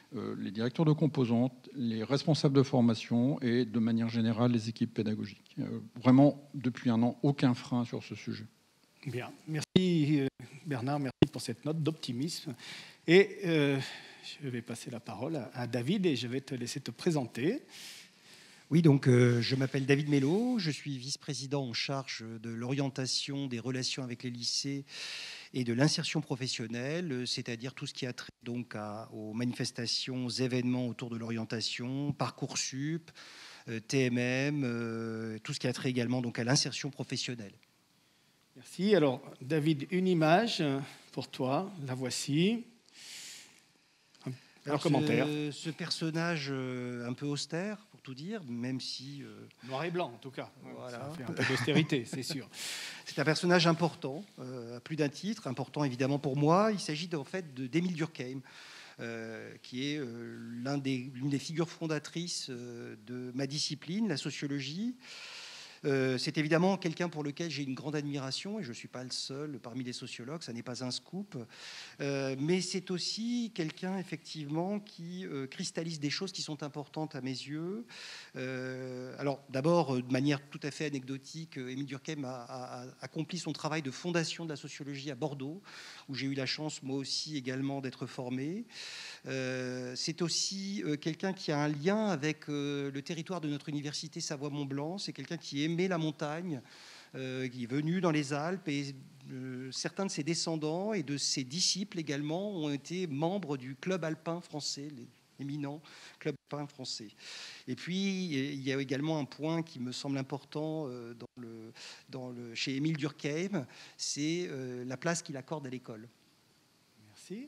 euh, les directeurs de composantes, les responsables de formation et de manière générale les équipes pédagogiques. Euh, vraiment, depuis un an, aucun frein sur ce sujet. Bien, merci Bernard, merci pour cette note d'optimisme. Et euh, je vais passer la parole à, à David et je vais te laisser te présenter. Oui, donc euh, je m'appelle David Mello, je suis vice-président en charge de l'orientation des relations avec les lycées et de l'insertion professionnelle, c'est-à-dire tout ce qui a trait donc à, aux manifestations, aux événements autour de l'orientation, Parcoursup, euh, T M M, euh, tout ce qui a trait également donc à l'insertion professionnelle. Merci. Alors, David, une image pour toi, la voici. Un, Alors, un commentaire. Ce, ce personnage euh, un peu austère, pour tout dire, même si... Euh, Noir et blanc, en tout cas. Voilà. Ça fait un peu d'austérité, c'est sûr. C'est un personnage important, euh, à plus d'un titre, important évidemment pour moi. Il s'agit en fait d'Émile Durkheim, euh, qui est euh, l'un des, l'une des figures fondatrices euh, de ma discipline, la sociologie. Euh, c'est évidemment quelqu'un pour lequel j'ai une grande admiration, et je ne suis pas le seul parmi les sociologues, ça n'est pas un scoop, euh, mais c'est aussi quelqu'un effectivement qui euh, cristallise des choses qui sont importantes à mes yeux. Euh, alors d'abord, de manière tout à fait anecdotique, Émile Durkheim a, a, a accompli son travail de fondation de la sociologie à Bordeaux, où j'ai eu la chance moi aussi également d'être formé. Euh, c'est aussi euh, quelqu'un qui a un lien avec euh, le territoire de notre université Savoie-Mont-Blanc. C'est quelqu'un qui aimait la montagne, euh, qui est venu dans les Alpes, et euh, certains de ses descendants et de ses disciples également ont été membres du club alpin français, l'éminent club alpin français. Et puis il y a également un point qui me semble important euh, dans le, dans le, chez Émile Durkheim, c'est euh, la place qu'il accorde à l'école. Merci.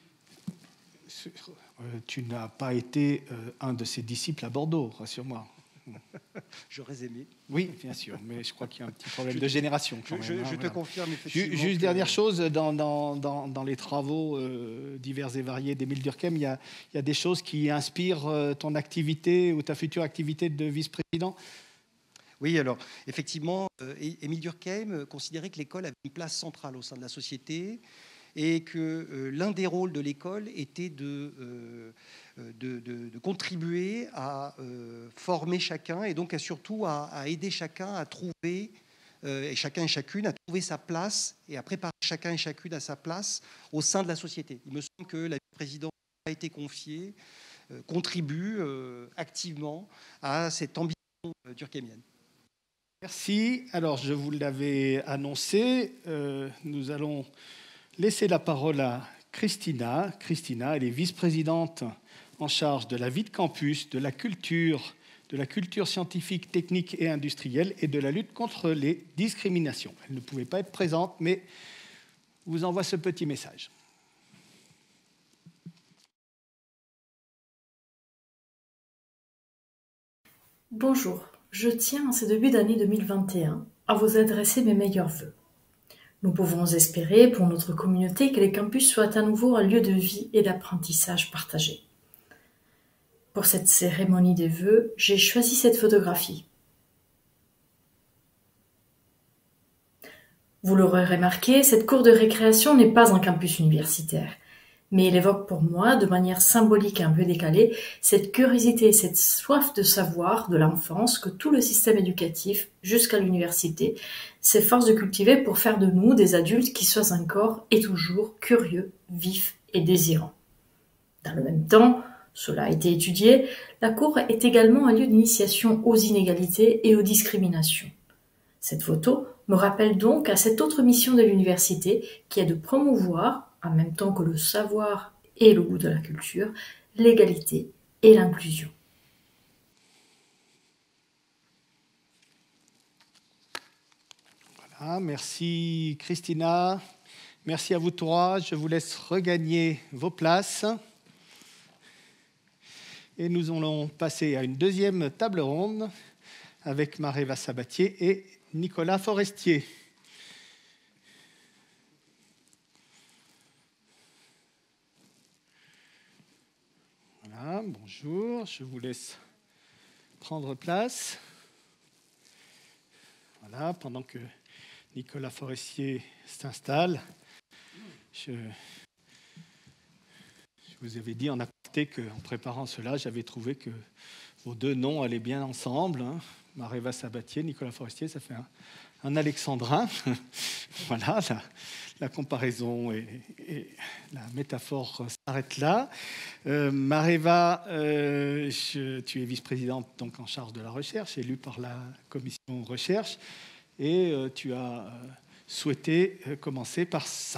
Tu n'as pas été un de ses disciples à Bordeaux, rassure-moi. J'aurais aimé. Oui, bien sûr, mais je crois qu'il y a un petit problème je, de génération. Quand je même, je, hein, je voilà. te confirme effectivement. Juste que... dernière chose, dans, dans, dans, dans les travaux euh, divers et variés d'Émile Durkheim, il y, a, il y a des choses qui inspirent euh, ton activité ou ta future activité de vice-président. Oui, alors effectivement, euh, Émile Durkheim considérait que l'école avait une place centrale au sein de la société, et que euh, l'un des rôles de l'école était de, euh, de, de, de contribuer à euh, former chacun, et donc à, surtout à, à aider chacun à trouver, euh, et chacun et chacune, à trouver sa place et à préparer chacun et chacune à sa place au sein de la société. Il me semble que la vice-présidence qui a été confiée euh, contribue euh, activement à cette ambition euh, durkheimienne. Merci. Alors, je vous l'avais annoncé, euh, nous allons laisser la parole à Christina. Christina, elle est vice-présidente en charge de la vie de campus, de la culture, de la culture scientifique, technique et industrielle et de la lutte contre les discriminations. Elle ne pouvait pas être présente, mais vous envoie ce petit message. Bonjour, je tiens en ce début d'année deux mille vingt et un à vous adresser mes meilleurs vœux. Nous pouvons espérer pour notre communauté que les campus soient à nouveau un lieu de vie et d'apprentissage partagé. Pour cette cérémonie des vœux, j'ai choisi cette photographie. Vous l'aurez remarqué, cette cour de récréation n'est pas un campus universitaire, mais elle évoque pour moi, de manière symbolique et un peu décalée, cette curiosité et cette soif de savoir de l'enfance que tout le système éducatif, jusqu'à l'université, s'efforce de cultiver pour faire de nous des adultes qui soient encore et toujours curieux, vifs et désirants. Dans le même temps, cela a été étudié, la cour est également un lieu d'initiation aux inégalités et aux discriminations. Cette photo me rappelle donc à cette autre mission de l'université qui est de promouvoir, en même temps que le savoir et le goût de la culture, l'égalité et l'inclusion. Voilà, merci Christina, merci à vous trois. Je vous laisse regagner vos places. Et nous allons passer à une deuxième table ronde avec Maréva Sabatier et Nicolas Forestier. Voilà, bonjour, je vous laisse prendre place. Voilà, pendant que Nicolas Forestier s'installe, je, je vous avais dit en aparté remarqué qu'en préparant cela, j'avais trouvé que vos deux noms allaient bien ensemble. Hein. Mareva Sabatier, Nicolas Forestier, ça fait un, un alexandrin. Voilà, la, la comparaison et, et la métaphore s'arrêtent là. Euh, Mareva, euh, je, tu es vice-présidente donc en charge de la recherche, élue par la commission recherche, et euh, tu as euh, souhaité euh, commencer par ça.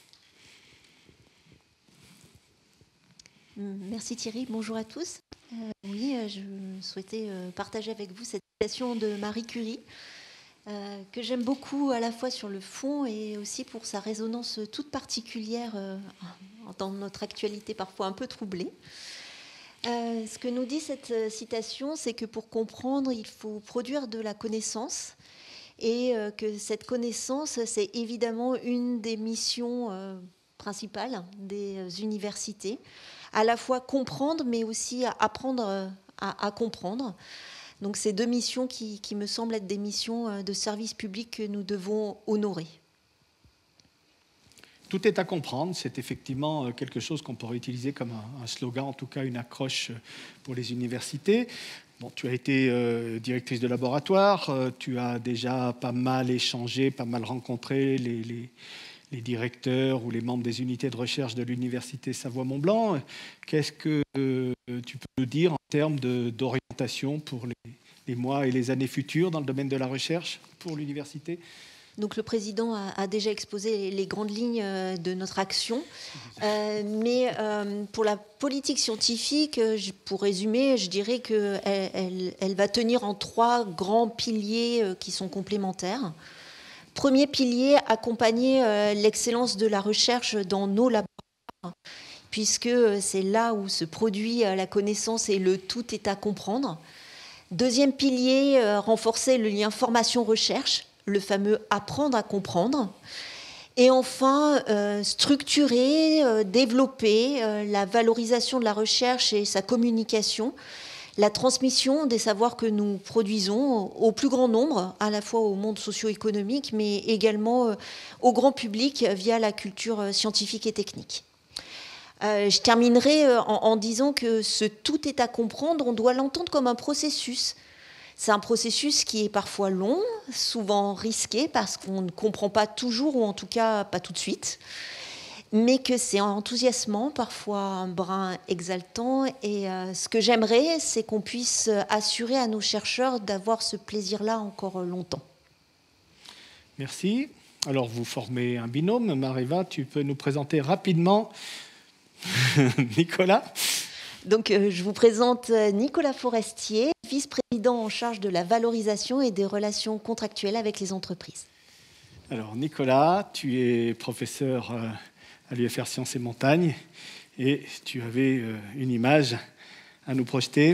Merci Thierry, bonjour à tous. Euh, oui, je souhaitais partager avec vous cette citation de Marie Curie, euh, que j'aime beaucoup à la fois sur le fond et aussi pour sa résonance toute particulière euh, dans notre actualité parfois un peu troublée. Euh, ce que nous dit cette citation, c'est que pour comprendre, il faut produire de la connaissance et euh, que cette connaissance, c'est évidemment une des missions euh, principales des universités. À la fois comprendre, mais aussi apprendre à, à comprendre. Donc, c'est deux missions qui, qui me semblent être des missions de service public que nous devons honorer. Tout est à comprendre, c'est effectivement quelque chose qu'on pourrait utiliser comme un, un slogan, en tout cas une accroche pour les universités. Bon, tu as été euh, directrice de laboratoire, euh, tu as déjà pas mal échangé, pas mal rencontré les... les les directeurs ou les membres des unités de recherche de l'Université Savoie-Mont-Blanc. Qu'est-ce que euh, tu peux nous dire en termes de, d'orientation pour les, les mois et les années futures dans le domaine de la recherche pour l'université ? Donc le président a, a déjà exposé les grandes lignes de notre action. Euh, mais euh, pour la politique scientifique, pour résumer, je dirais qu'elle elle, elle va tenir en trois grands piliers qui sont complémentaires. Premier pilier, accompagner euh, l'excellence de la recherche dans nos laboratoires, puisque c'est là où se produit euh, la connaissance et le tout est à comprendre. Deuxième pilier, euh, renforcer le lien formation-recherche, le fameux apprendre à comprendre. Et enfin, euh, structurer, euh, développer euh, la valorisation de la recherche et sa communication, la transmission des savoirs que nous produisons au plus grand nombre, à la fois au monde socio-économique, mais également au grand public via la culture scientifique et technique. Euh, je terminerai en, en disant que ce tout est à comprendre, on doit l'entendre comme un processus. C'est un processus qui est parfois long, souvent risqué, parce qu'on ne comprend pas toujours, ou en tout cas pas tout de suite, mais que c'est enthousiasmant, parfois un brin exaltant. Et euh, ce que j'aimerais, c'est qu'on puisse assurer à nos chercheurs d'avoir ce plaisir-là encore longtemps. Merci. Alors, vous formez un binôme. Mareva, tu peux nous présenter rapidement Nicolas ? Donc, euh, je vous présente Nicolas Forestier, vice-président en charge de la valorisation et des relations contractuelles avec les entreprises. Alors, Nicolas, tu es professeur... Euh, à l'U F R Sciences et Montagnes, et tu avais une image à nous projeter.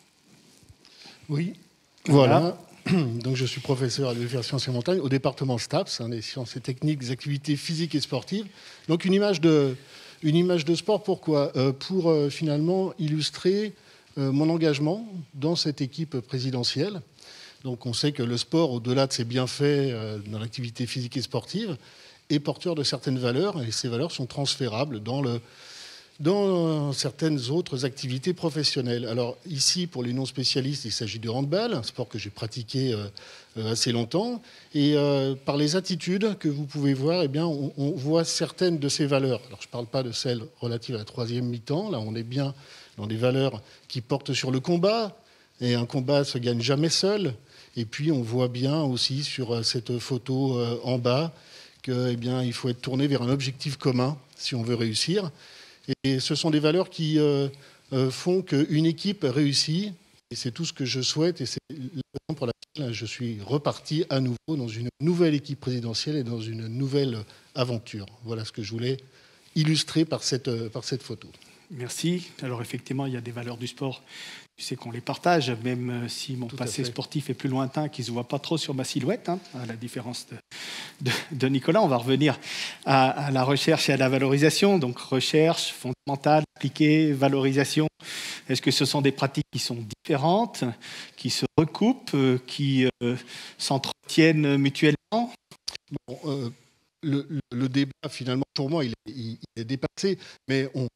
Oui, voilà. voilà. Donc, je suis professeur à l'U F R Sciences et Montagnes, au département STAPS, hein, des sciences et techniques, des activités physiques et sportives. Donc, une image de, une image de sport, pourquoi euh, Pour euh, finalement illustrer euh, mon engagement dans cette équipe présidentielle. Donc, on sait que le sport, au-delà de ses bienfaits euh, dans l'activité physique et sportive, est porteur de certaines valeurs, et ces valeurs sont transférables dans, le, dans certaines autres activités professionnelles. Alors ici, pour les non-spécialistes, il s'agit du handball, un sport que j'ai pratiqué euh, assez longtemps, et euh, par les attitudes que vous pouvez voir, eh bien, on, on voit certaines de ces valeurs. Alors je ne parle pas de celles relatives à la troisième mi-temps, là on est bien dans des valeurs qui portent sur le combat, et un combat ne se gagne jamais seul, et puis on voit bien aussi sur cette photo euh, en bas, que, eh bien, il faut être tourné vers un objectif commun si on veut réussir. Et ce sont des valeurs qui euh, euh, font qu'une équipe réussit. Et c'est tout ce que je souhaite. Et c'est la raison pour laquelle je suis reparti à nouveau dans une nouvelle équipe présidentielle et dans une nouvelle aventure. Voilà ce que je voulais illustrer par cette, par cette photo. Merci. Alors effectivement, il y a des valeurs du sport. Tu sais qu'on les partage, même si mon Tout passé sportif est plus lointain, qui ne se voit pas trop sur ma silhouette, hein, à la différence de, de, de Nicolas. On va revenir à, à la recherche et à la valorisation. Donc recherche fondamentale, appliquée, valorisation. Est-ce que ce sont des pratiques qui sont différentes, qui se recoupent, qui euh, s'entretiennent mutuellement ? Bon, euh, le, le débat, finalement, pour moi, il est, il est dépassé, mais on...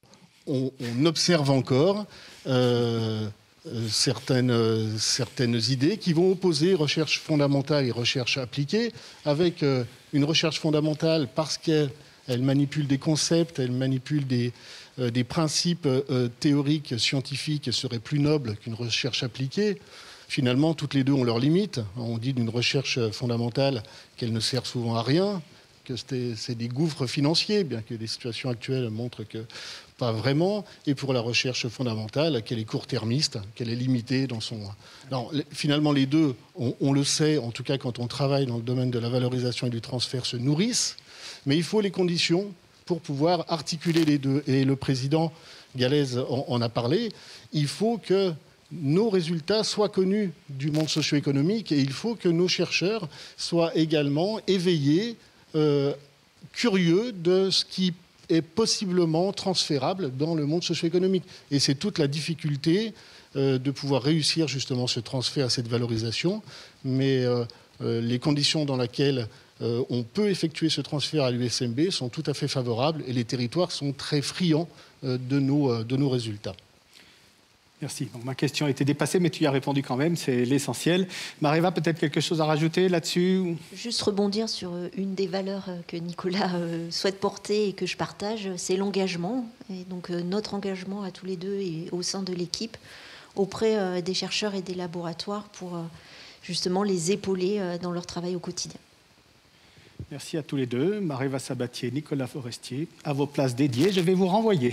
on, on observe encore euh, certaines, certaines idées qui vont opposer recherche fondamentale et recherche appliquée, avec euh, une recherche fondamentale parce qu'elle elle manipule des concepts, elle manipule des, euh, des principes euh, théoriques, scientifiques, serait plus noble qu'une recherche appliquée. Finalement, toutes les deux ont leurs limites. On dit d'une recherche fondamentale qu'elle ne sert souvent à rien, que c'est des gouffres financiers, bien que les situations actuelles montrent que pas vraiment. Et pour la recherche fondamentale, qu'elle est court-termiste, qu'elle est limitée dans son... Non, finalement, les deux, on, on le sait, en tout cas quand on travaille dans le domaine de la valorisation et du transfert, se nourrissent. Mais il faut les conditions pour pouvoir articuler les deux. Et le président Gallez en, en a parlé. Il faut que nos résultats soient connus du monde socio-économique et il faut que nos chercheurs soient également éveillés, euh, curieux de ce qui est possiblement transférable dans le monde socio-économique. Et c'est toute la difficulté euh, de pouvoir réussir justement ce transfert, cette valorisation. Mais euh, euh, les conditions dans lesquelles euh, on peut effectuer ce transfert à l'U S M B sont tout à fait favorables et les territoires sont très friands euh, de, nos, euh, de nos résultats. Merci. Donc, ma question a été dépassée, mais tu y as répondu quand même, c'est l'essentiel. Maréva, peut-être quelque chose à rajouter là-dessus? Juste rebondir sur une des valeurs que Nicolas souhaite porter et que je partage, c'est l'engagement. Et donc notre engagement à tous les deux et au sein de l'équipe auprès des chercheurs et des laboratoires pour justement les épauler dans leur travail au quotidien. Merci à tous les deux. Maréva Sabatier, Nicolas Forestier, à vos places dédiées. Je vais vous renvoyer.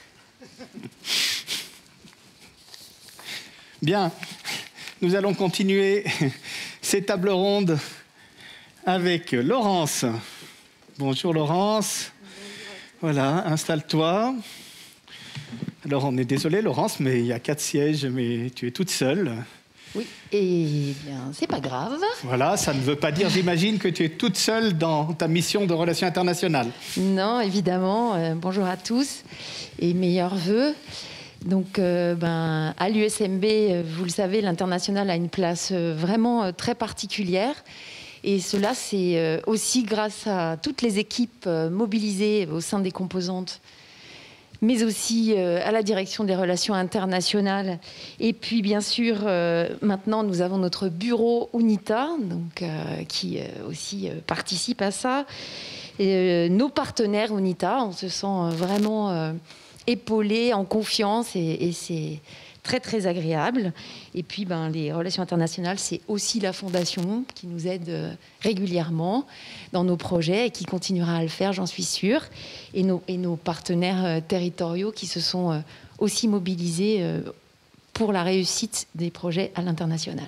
Bien, nous allons continuer ces tables rondes avec Laurence. Bonjour Laurence. Voilà, installe-toi. Alors on est désolé Laurence, mais il y a quatre sièges, mais tu es toute seule. Oui, et bien c'est pas grave. Voilà, ça ne veut pas dire, j'imagine, que tu es toute seule dans ta mission de relations internationales. Non, évidemment. Euh, bonjour à tous et meilleurs vœux. Donc, euh, ben, à l'U S M B, vous le savez, l'international a une place euh, vraiment euh, très particulière. Et cela, c'est euh, aussi grâce à toutes les équipes euh, mobilisées au sein des composantes, mais aussi euh, à la direction des relations internationales. Et puis, bien sûr, euh, maintenant, nous avons notre bureau UNITA, donc, euh, qui euh, aussi euh, participe à ça. Et, euh, nos partenaires UNITA, on se sent vraiment... Euh, épaulé, en confiance, et, et c'est très très agréable. Et puis ben, les relations internationales, c'est aussi la fondation qui nous aide euh, régulièrement dans nos projets et qui continuera à le faire, j'en suis sûre. Et nos, et nos partenaires euh, territoriaux qui se sont euh, aussi mobilisés euh, pour la réussite des projets à l'international.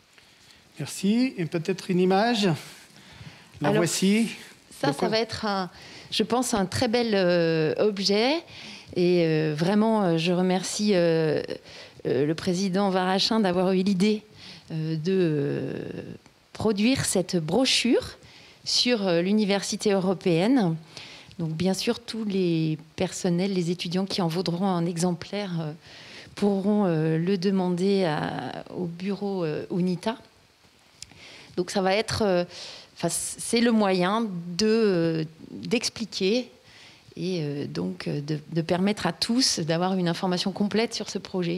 Merci. Et peut-être une image. La Alors, voici. Ça, ça va être, un, je pense, un très bel euh, objet. Et euh, vraiment, euh, je remercie euh, euh, le président Varachin d'avoir eu l'idée euh, de euh, produire cette brochure sur euh, l'université européenne. Donc, bien sûr, tous les personnels, les étudiants qui en voudront un exemplaire euh, pourront euh, le demander à, au bureau euh, UNITA. Donc, ça va être, euh, c'est le moyen de, euh, d'expliquer et euh, donc de, de permettre à tous d'avoir une information complète sur ce projet.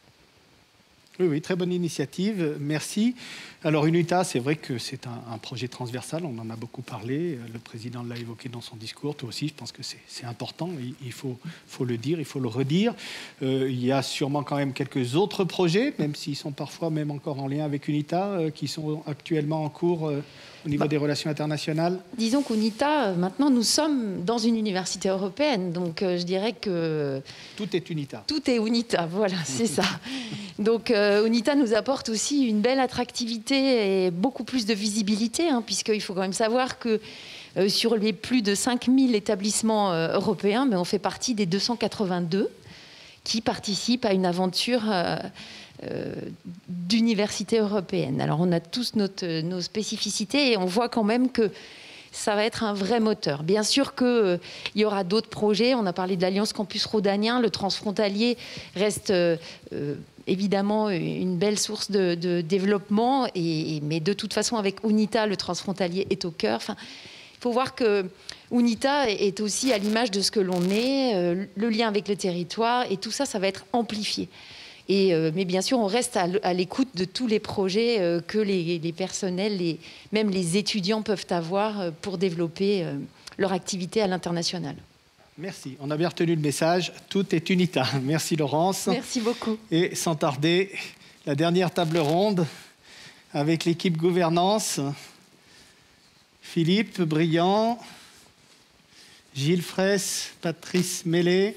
Oui, oui, très bonne initiative, merci. Alors UNITA, c'est vrai que c'est un, un projet transversal, on en a beaucoup parlé, le président l'a évoqué dans son discours, toi aussi, je pense que c'est important, il, il faut, faut le dire, il faut le redire. Euh, il y a sûrement quand même quelques autres projets, même s'ils sont parfois même encore en lien avec UNITA, euh, qui sont actuellement en cours euh, au niveau bah, des relations internationales. Disons qu'UNITA, maintenant, nous sommes dans une université européenne, donc euh, je dirais que... Tout est UNITA. Tout est UNITA, voilà, c'est ça. Donc euh, UNITA nous apporte aussi une belle attractivité et beaucoup plus de visibilité, hein, puisqu'il faut quand même savoir que euh, sur les plus de cinq mille établissements euh, européens, mais on fait partie des deux cent quatre-vingt-deux qui participent à une aventure euh, euh, d'université européenne. Alors on a tous notre, nos spécificités et on voit quand même que ça va être un vrai moteur. Bien sûr qu'il euh, y aura d'autres projets. On a parlé de l'Alliance Campus Rhodanien. Le transfrontalier reste euh, euh, évidemment une belle source de, de développement. Et, mais de toute façon, avec UNITA, le transfrontalier est au cœur. Enfin, faut voir que UNITA est aussi à l'image de ce que l'on est, euh, le lien avec le territoire, et tout ça, ça va être amplifié. Et, euh, mais bien sûr, on reste à, à l'écoute de tous les projets euh, que les, les personnels, les, même les étudiants peuvent avoir euh, pour développer euh, leur activité à l'international. Merci. On a bien retenu le message. Tout est UNITA. Merci Laurence. Merci beaucoup. Et sans tarder, la dernière table ronde avec l'équipe gouvernance. Philippe Briand, Gilles Fraisse, Patrice Mellet.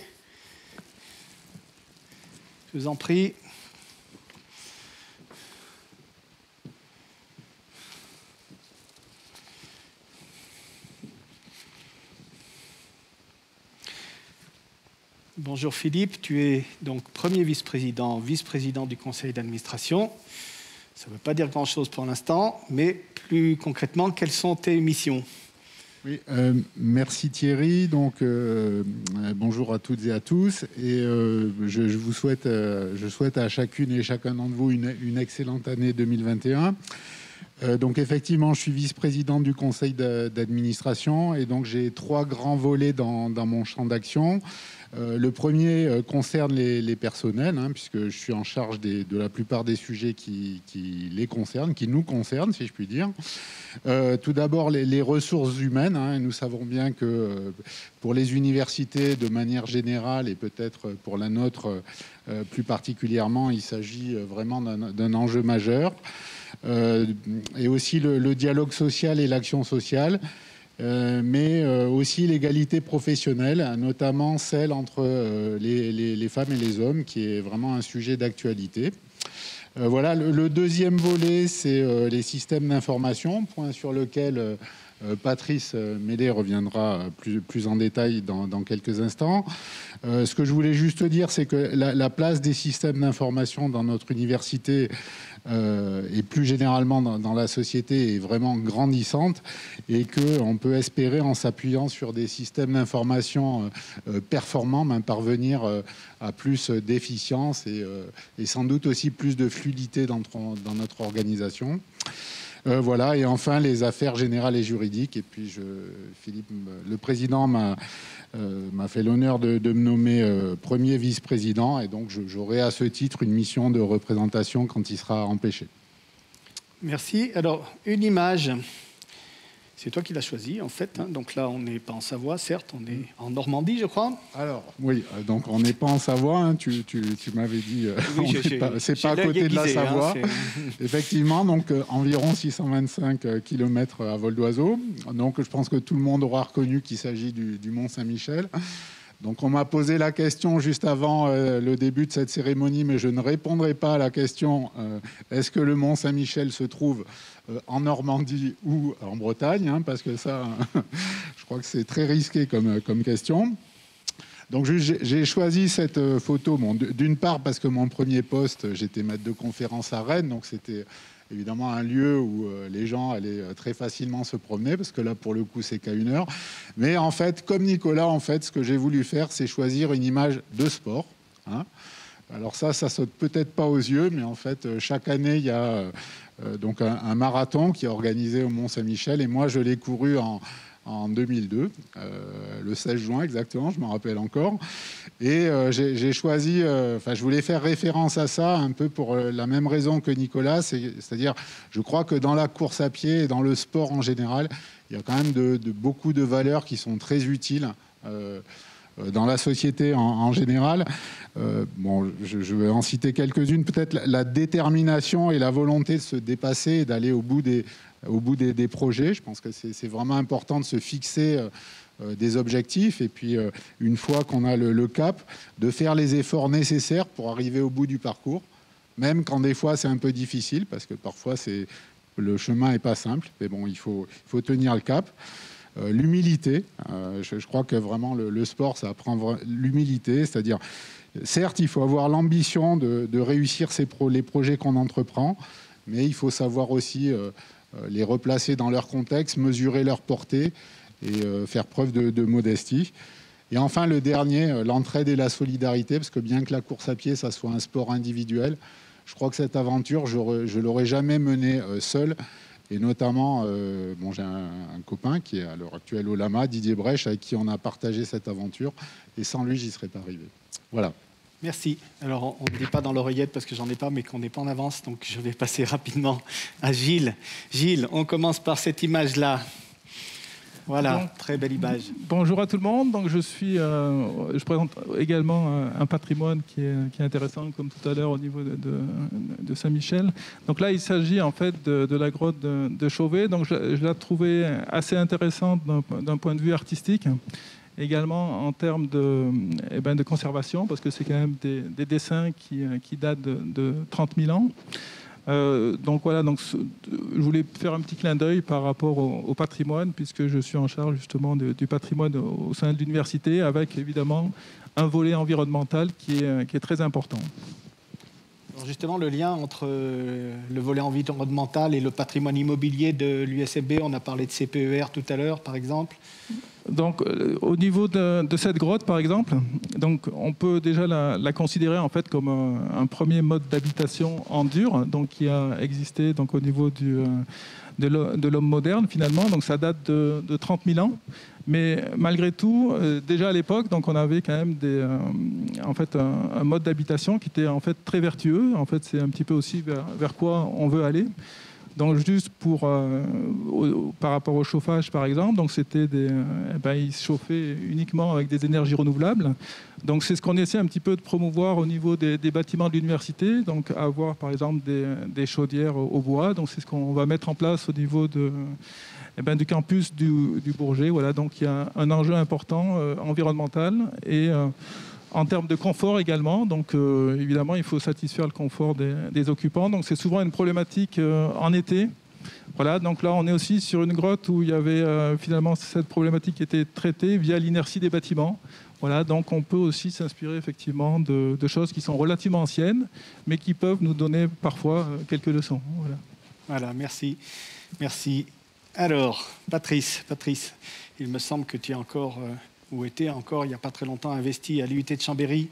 Je vous en prie. Bonjour Philippe, tu es donc premier vice-président, vice-président du conseil d'administration. Ça ne veut pas dire grand-chose pour l'instant, mais plus concrètement, quelles sont tes missions ? Oui, euh, merci Thierry. Donc, euh, bonjour à toutes et à tous. Et euh, je, je vous souhaite, euh, je souhaite à chacune et chacun d'entre vous une, une excellente année deux mille vingt et un. Euh, donc, effectivement, je suis vice-président du conseil d'administration et donc j'ai trois grands volets dans, dans mon champ d'action. Euh, le premier euh, concerne les, les personnels, hein, puisque je suis en charge des, de la plupart des sujets qui, qui les concernent, qui nous concernent, si je puis dire. Euh, tout d'abord, les, les ressources humaines. Hein, nous savons bien que euh, pour les universités, de manière générale, et peut-être pour la nôtre euh, plus particulièrement, il s'agit vraiment d'un enjeu majeur. Euh, et aussi le, le dialogue social et l'action sociale. Euh, mais euh, aussi l'égalité professionnelle, notamment celle entre euh, les, les, les femmes et les hommes, qui est vraiment un sujet d'actualité. Euh, voilà, le, le deuxième volet, c'est euh, les systèmes d'information, point sur lequel euh, Patrice Mellet reviendra plus, plus en détail dans, dans quelques instants. Euh, ce que je voulais juste dire, c'est que la, la place des systèmes d'information dans notre université Euh, et plus généralement dans, dans la société est vraiment grandissante et qu'on peut espérer, en s'appuyant sur des systèmes d'information euh, performants, ben, parvenir euh, à plus d'efficience et, euh, et sans doute aussi plus de fluidité dans, dans notre organisation. Euh, voilà, et enfin les affaires générales et juridiques. Et puis je, Philippe, le président m'a euh, m'a fait l'honneur de, de me nommer euh, premier vice-président, et donc j'aurai à ce titre une mission de représentation quand il sera empêché. Merci. Alors, une image, c'est toi qui l'as choisie en fait. Hein. Donc là, on n'est pas en Savoie, certes, on est en Normandie, je crois. Alors, oui, donc on n'est pas en Savoie, hein. tu, tu, tu m'avais dit, euh, oui, c'est pas, pas à côté de la Savoie. Hein, effectivement, donc euh, environ six cent vingt-cinq kilomètres à vol d'oiseau. Donc je pense que tout le monde aura reconnu qu'il s'agit du, du Mont Saint-Michel. Donc on m'a posé la question juste avant euh, le début de cette cérémonie, mais je ne répondrai pas à la question euh, est-ce que le Mont Saint-Michel se trouve euh, en Normandie ou en Bretagne, hein, parce que ça, je crois que c'est très risqué comme, comme question. Donc j'ai choisi cette photo, bon, d'une part parce que mon premier poste, j'étais maître de conférence à Rennes, donc c'était évidemment un lieu où euh, les gens allaient euh, très facilement se promener, parce que là, pour le coup, c'est qu'à une heure. Mais en fait, comme Nicolas, en fait, ce que j'ai voulu faire, c'est choisir une image de sport. Hein. Alors ça, ça saute peut-être pas aux yeux, mais en fait, euh, chaque année, il y a euh, donc un, un marathon qui est organisé au Mont-Saint-Michel, et moi, je l'ai couru en... en deux mille deux, euh, le seize juin exactement, je m'en rappelle encore. Et euh, j'ai choisi, euh, enfin je voulais faire référence à ça un peu pour euh, la même raison que Nicolas, c'est-à-dire je crois que dans la course à pied et dans le sport en général, il y a quand même de, de, beaucoup de valeurs qui sont très utiles euh, dans la société en, en général. Euh, bon, je, je vais en citer quelques-unes. Peut-être la, la détermination et la volonté de se dépasser et d'aller au bout des au bout des, des projets. Je pense que c'est vraiment important de se fixer euh, des objectifs, et puis euh, une fois qu'on a le, le cap, de faire les efforts nécessaires pour arriver au bout du parcours, même quand des fois c'est un peu difficile, parce que parfois c'est le chemin n'est pas simple, mais bon, il faut, il faut tenir le cap. Euh, l'humilité, euh, je, je crois que vraiment le, le sport, ça apprend l'humilité, c'est-à-dire, certes, il faut avoir l'ambition de, de réussir ces pro, les projets qu'on entreprend, mais il faut savoir aussi euh, les replacer dans leur contexte, mesurer leur portée et euh, faire preuve de, de modestie. Et enfin, le dernier, l'entraide et la solidarité, parce que bien que la course à pied, ça soit un sport individuel, je crois que cette aventure, je ne l'aurais jamais menée euh, seul. Et notamment, euh, bon, j'ai un, un copain qui est à l'heure actuelle au Lama, Didier Brèche, avec qui on a partagé cette aventure. Et sans lui, j'y serais pas arrivé. Voilà. Merci. Alors, on ne dit pas dans l'oreillette parce que j'en ai pas, mais qu'on n'est pas en avance. Donc, je vais passer rapidement à Gilles. Gilles, on commence par cette image-là. Voilà, donc, très belle image. Bonjour à tout le monde. Donc, je, suis, euh, je présente également un patrimoine qui est, qui est intéressant, comme tout à l'heure, au niveau de, de, de Saint-Michel. Donc là, il s'agit en fait de, de la grotte de, de Chauvet. Donc, je, je l'ai trouvée assez intéressante d'un point de vue artistique. Également en termes de, eh ben, de conservation, parce que c'est quand même des, des dessins qui, qui datent de, de trente mille ans. Euh, donc voilà, donc, je voulais faire un petit clin d'œil par rapport au, au patrimoine, puisque je suis en charge justement de, du patrimoine au, au sein de l'université, avec évidemment un volet environnemental qui est, qui est très important. Alors justement, le lien entre le volet environnemental et le patrimoine immobilier de l'U S M B, on a parlé de C P E R tout à l'heure, par exemple. Donc, euh, au niveau de, de cette grotte, par exemple, donc, on peut déjà la, la considérer en fait comme un, un premier mode d'habitation en dur, donc qui a existé donc au niveau du, euh, de l'homme moderne finalement. Donc, ça date de, de trente mille ans. Mais malgré tout, euh, déjà à l'époque, donc on avait quand même des, euh, en fait un, un mode d'habitation qui était en fait très vertueux. En fait, c'est un petit peu aussi vers, vers quoi on veut aller. Donc juste pour euh, au, par rapport au chauffage par exemple, donc c'était des, euh, eh ben, ils se chauffaient uniquement avec des énergies renouvelables. Donc c'est ce qu'on essaie un petit peu de promouvoir au niveau des, des bâtiments de l'université. Donc avoir par exemple des, des chaudières au, au bois. Donc c'est ce qu'on va mettre en place au niveau de Eh ben, du campus du, du Bourget. Voilà, donc il y a un enjeu important euh, environnemental et euh, en termes de confort également. Donc euh, évidemment, il faut satisfaire le confort des, des occupants. Donc c'est souvent une problématique euh, en été. Voilà, donc là on est aussi sur une grotte où il y avait euh, finalement cette problématique qui était traitée via l'inertie des bâtiments. Voilà, donc on peut aussi s'inspirer effectivement de, de choses qui sont relativement anciennes, mais qui peuvent nous donner parfois euh, quelques leçons. Voilà. Voilà, merci, merci. Alors, Patrice, Patrice, il me semble que tu es encore, euh, ou étais encore, il n'y a pas très longtemps, investi à l'U T de Chambéry.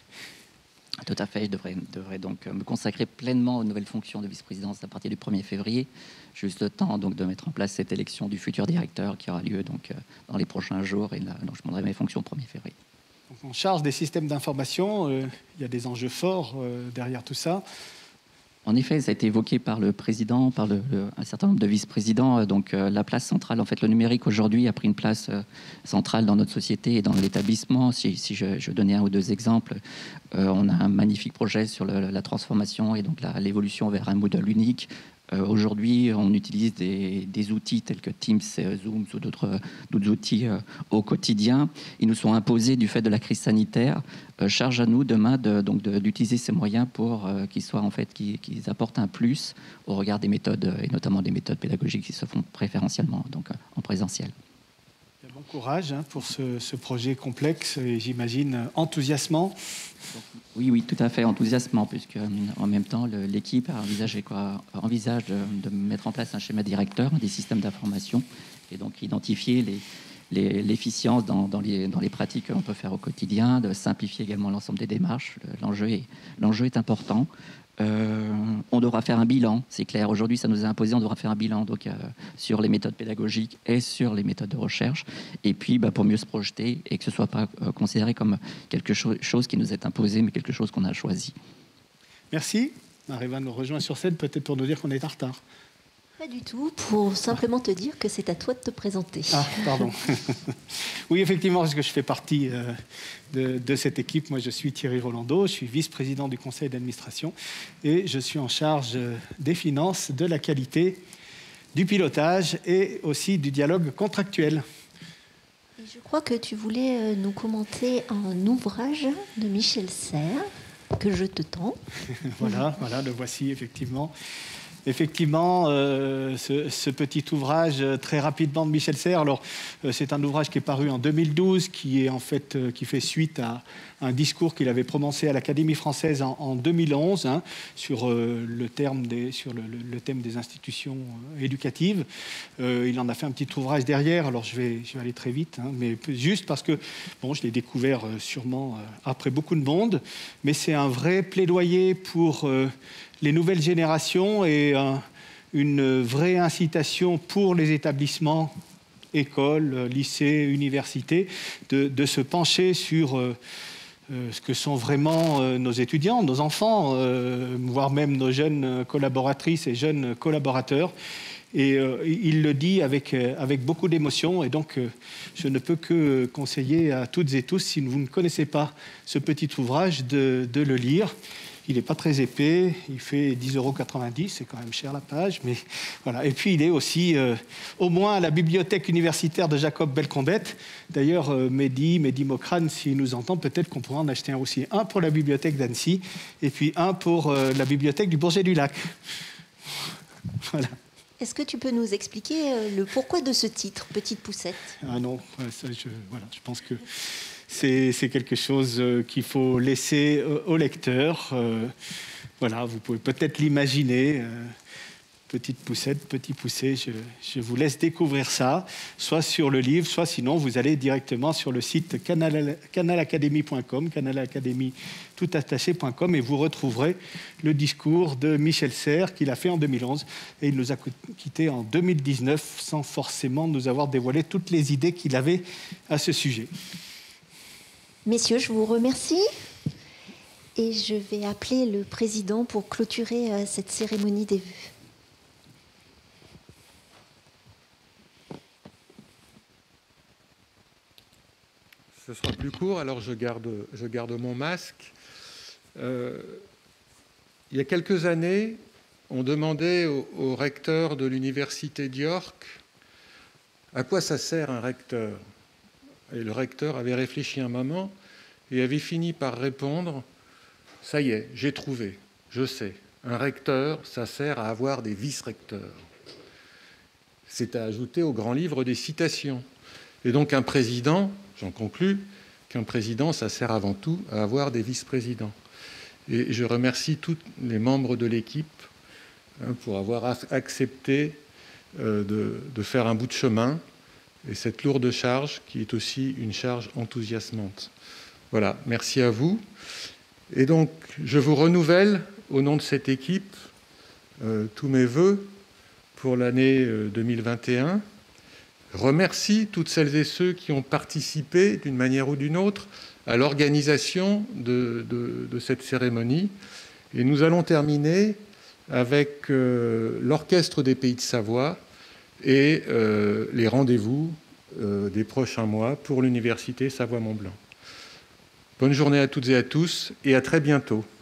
Tout à fait, je devrais, devrais donc me consacrer pleinement aux nouvelles fonctions de vice-présidence à partir du premier février. Juste le temps donc, de mettre en place cette élection du futur directeur qui aura lieu donc, euh, dans les prochains jours. Et là, donc, je prendrai mes fonctions au premier février. Donc, en charge des systèmes d'information, euh, il y a des enjeux forts euh, derrière tout ça. En effet, ça a été évoqué par le président, par le, le, un certain nombre de vice-présidents. Donc, euh, la place centrale, en fait, le numérique aujourd'hui a pris une place euh, centrale dans notre société et dans l'établissement. Si, si je, je donnais un ou deux exemples, euh, on a un magnifique projet sur le, la transformation et donc l'évolution vers un modèle unique. Euh, aujourd'hui, on utilise des, des outils tels que Teams, Zoom ou d'autres outils euh, au quotidien. Ils nous sont imposés du fait de la crise sanitaire. Euh, charge à nous demain de, donc d'utiliser ces moyens pour euh, qu'ils soient en fait, qu'ils, qu'ils apportent un plus au regard des méthodes et notamment des méthodes pédagogiques qui se font préférentiellement donc euh, en présentiel. Bon courage hein, pour ce, ce projet complexe et j'imagine enthousiasmant. Oui, oui, tout à fait enthousiasmant, puisque en même temps, le, l'équipe a envisagé quoi, envisage de, de mettre en place un schéma directeur, des systèmes d'information, et donc identifier les, les, l'efficience dans, dans, les, dans les pratiques que l'on peut faire au quotidien, de simplifier également l'ensemble des démarches. L'enjeu est, l'enjeu est important. Euh, on devra faire un bilan, c'est clair. Aujourd'hui, ça nous a imposé, on devra faire un bilan donc, euh, sur les méthodes pédagogiques et sur les méthodes de recherche. Et puis, bah, pour mieux se projeter et que ce ne soit pas euh, considéré comme quelque cho- chose qui nous est imposé, mais quelque chose qu'on a choisi. Merci. Maréva nous rejoint sur scène, peut-être pour nous dire qu'on est en retard. Pas du tout, pour simplement te dire que c'est à toi de te présenter. Ah, pardon. Oui, effectivement, parce que je fais partie euh, de, de cette équipe. Moi, je suis Thierry Rolando, je suis vice-président du conseil d'administration et je suis en charge des finances, de la qualité, du pilotage et aussi du dialogue contractuel. Et je crois que tu voulais nous commenter un ouvrage de Michel Serres que je te tends. Voilà, voilà, le voici effectivement. Effectivement, euh, ce, ce petit ouvrage euh, très rapidement de Michel Serres. Alors, euh, c'est un ouvrage qui est paru en deux mille douze, qui est en fait euh, qui fait suite à un discours qu'il avait prononcé à l'Académie française en, en deux mille onze hein, sur euh, le terme des sur le, le, le thème des institutions euh, éducatives. Euh, il en a fait un petit ouvrage derrière. Alors, je vais je vais aller très vite, hein, mais juste parce que bon, je l'ai découvert euh, sûrement euh, après beaucoup de monde, mais c'est un vrai plaidoyer pour euh, les nouvelles générations et un, une vraie incitation pour les établissements, écoles, lycées, universités, de, de se pencher sur euh, euh, ce que sont vraiment euh, nos étudiants, nos enfants, euh, voire même nos jeunes collaboratrices et jeunes collaborateurs. Et euh, il le dit avec, euh, avec beaucoup d'émotion. Et donc, euh, je ne peux que conseiller à toutes et tous, si vous ne connaissez pas ce petit ouvrage, de, de le lire. Il n'est pas très épais, il fait dix euros quatre-vingt-dix, c'est quand même cher la page. Mais voilà. Et puis, il est aussi euh, au moins à la bibliothèque universitaire de Jacob Belcombette. D'ailleurs, euh, Mehdi, Mehdi Mokrane, s'il nous entend, peut-être qu'on pourra en acheter un aussi. Un pour la bibliothèque d'Annecy et puis un pour euh, la bibliothèque du Bourget-du-Lac. Voilà. Est-ce que tu peux nous expliquer le pourquoi de ce titre, Petite Poussette? Ah non, ça, je, voilà, je pense que c'est quelque chose qu'il faut laisser au lecteur. Euh, voilà, vous pouvez peut-être l'imaginer. Euh, petite poussette, petit poussé, je, je vous laisse découvrir ça, soit sur le livre, soit sinon vous allez directement sur le site canal, canalacademy point com, canalacademy tout attaché point com, et vous retrouverez le discours de Michel Serres qu'il a fait en deux mille onze, et il nous a quittés en deux mille dix-neuf sans forcément nous avoir dévoilé toutes les idées qu'il avait à ce sujet. Messieurs, je vous remercie. Et je vais appeler le président pour clôturer cette cérémonie des vœux. Ce sera plus court, alors je garde, je garde mon masque. Euh, il y a quelques années, on demandait au, au recteur de l'université d'York à quoi ça sert un recteur. Et le recteur avait réfléchi un moment et avait fini par répondre « Ça y est, j'ai trouvé, je sais, un recteur, ça sert à avoir des vice-recteurs. » C'est à ajouter au grand livre des citations. Et donc un président, j'en conclus, qu'un président, ça sert avant tout à avoir des vice-présidents. Et je remercie tous les membres de l'équipe hein, pour avoir accepté euh, de, de faire un bout de chemin et cette lourde charge qui est aussi une charge enthousiasmante. Voilà, merci à vous. Et donc, je vous renouvelle, au nom de cette équipe, euh, tous mes vœux pour l'année euh, deux mille vingt et un. Remercie toutes celles et ceux qui ont participé, d'une manière ou d'une autre, à l'organisation de, de, de cette cérémonie. Et nous allons terminer avec euh, l'Orchestre des Pays de Savoie et euh, les rendez-vous euh, des prochains mois pour l'Université Savoie-Mont-Blanc. Bonne journée à toutes et à tous et à très bientôt.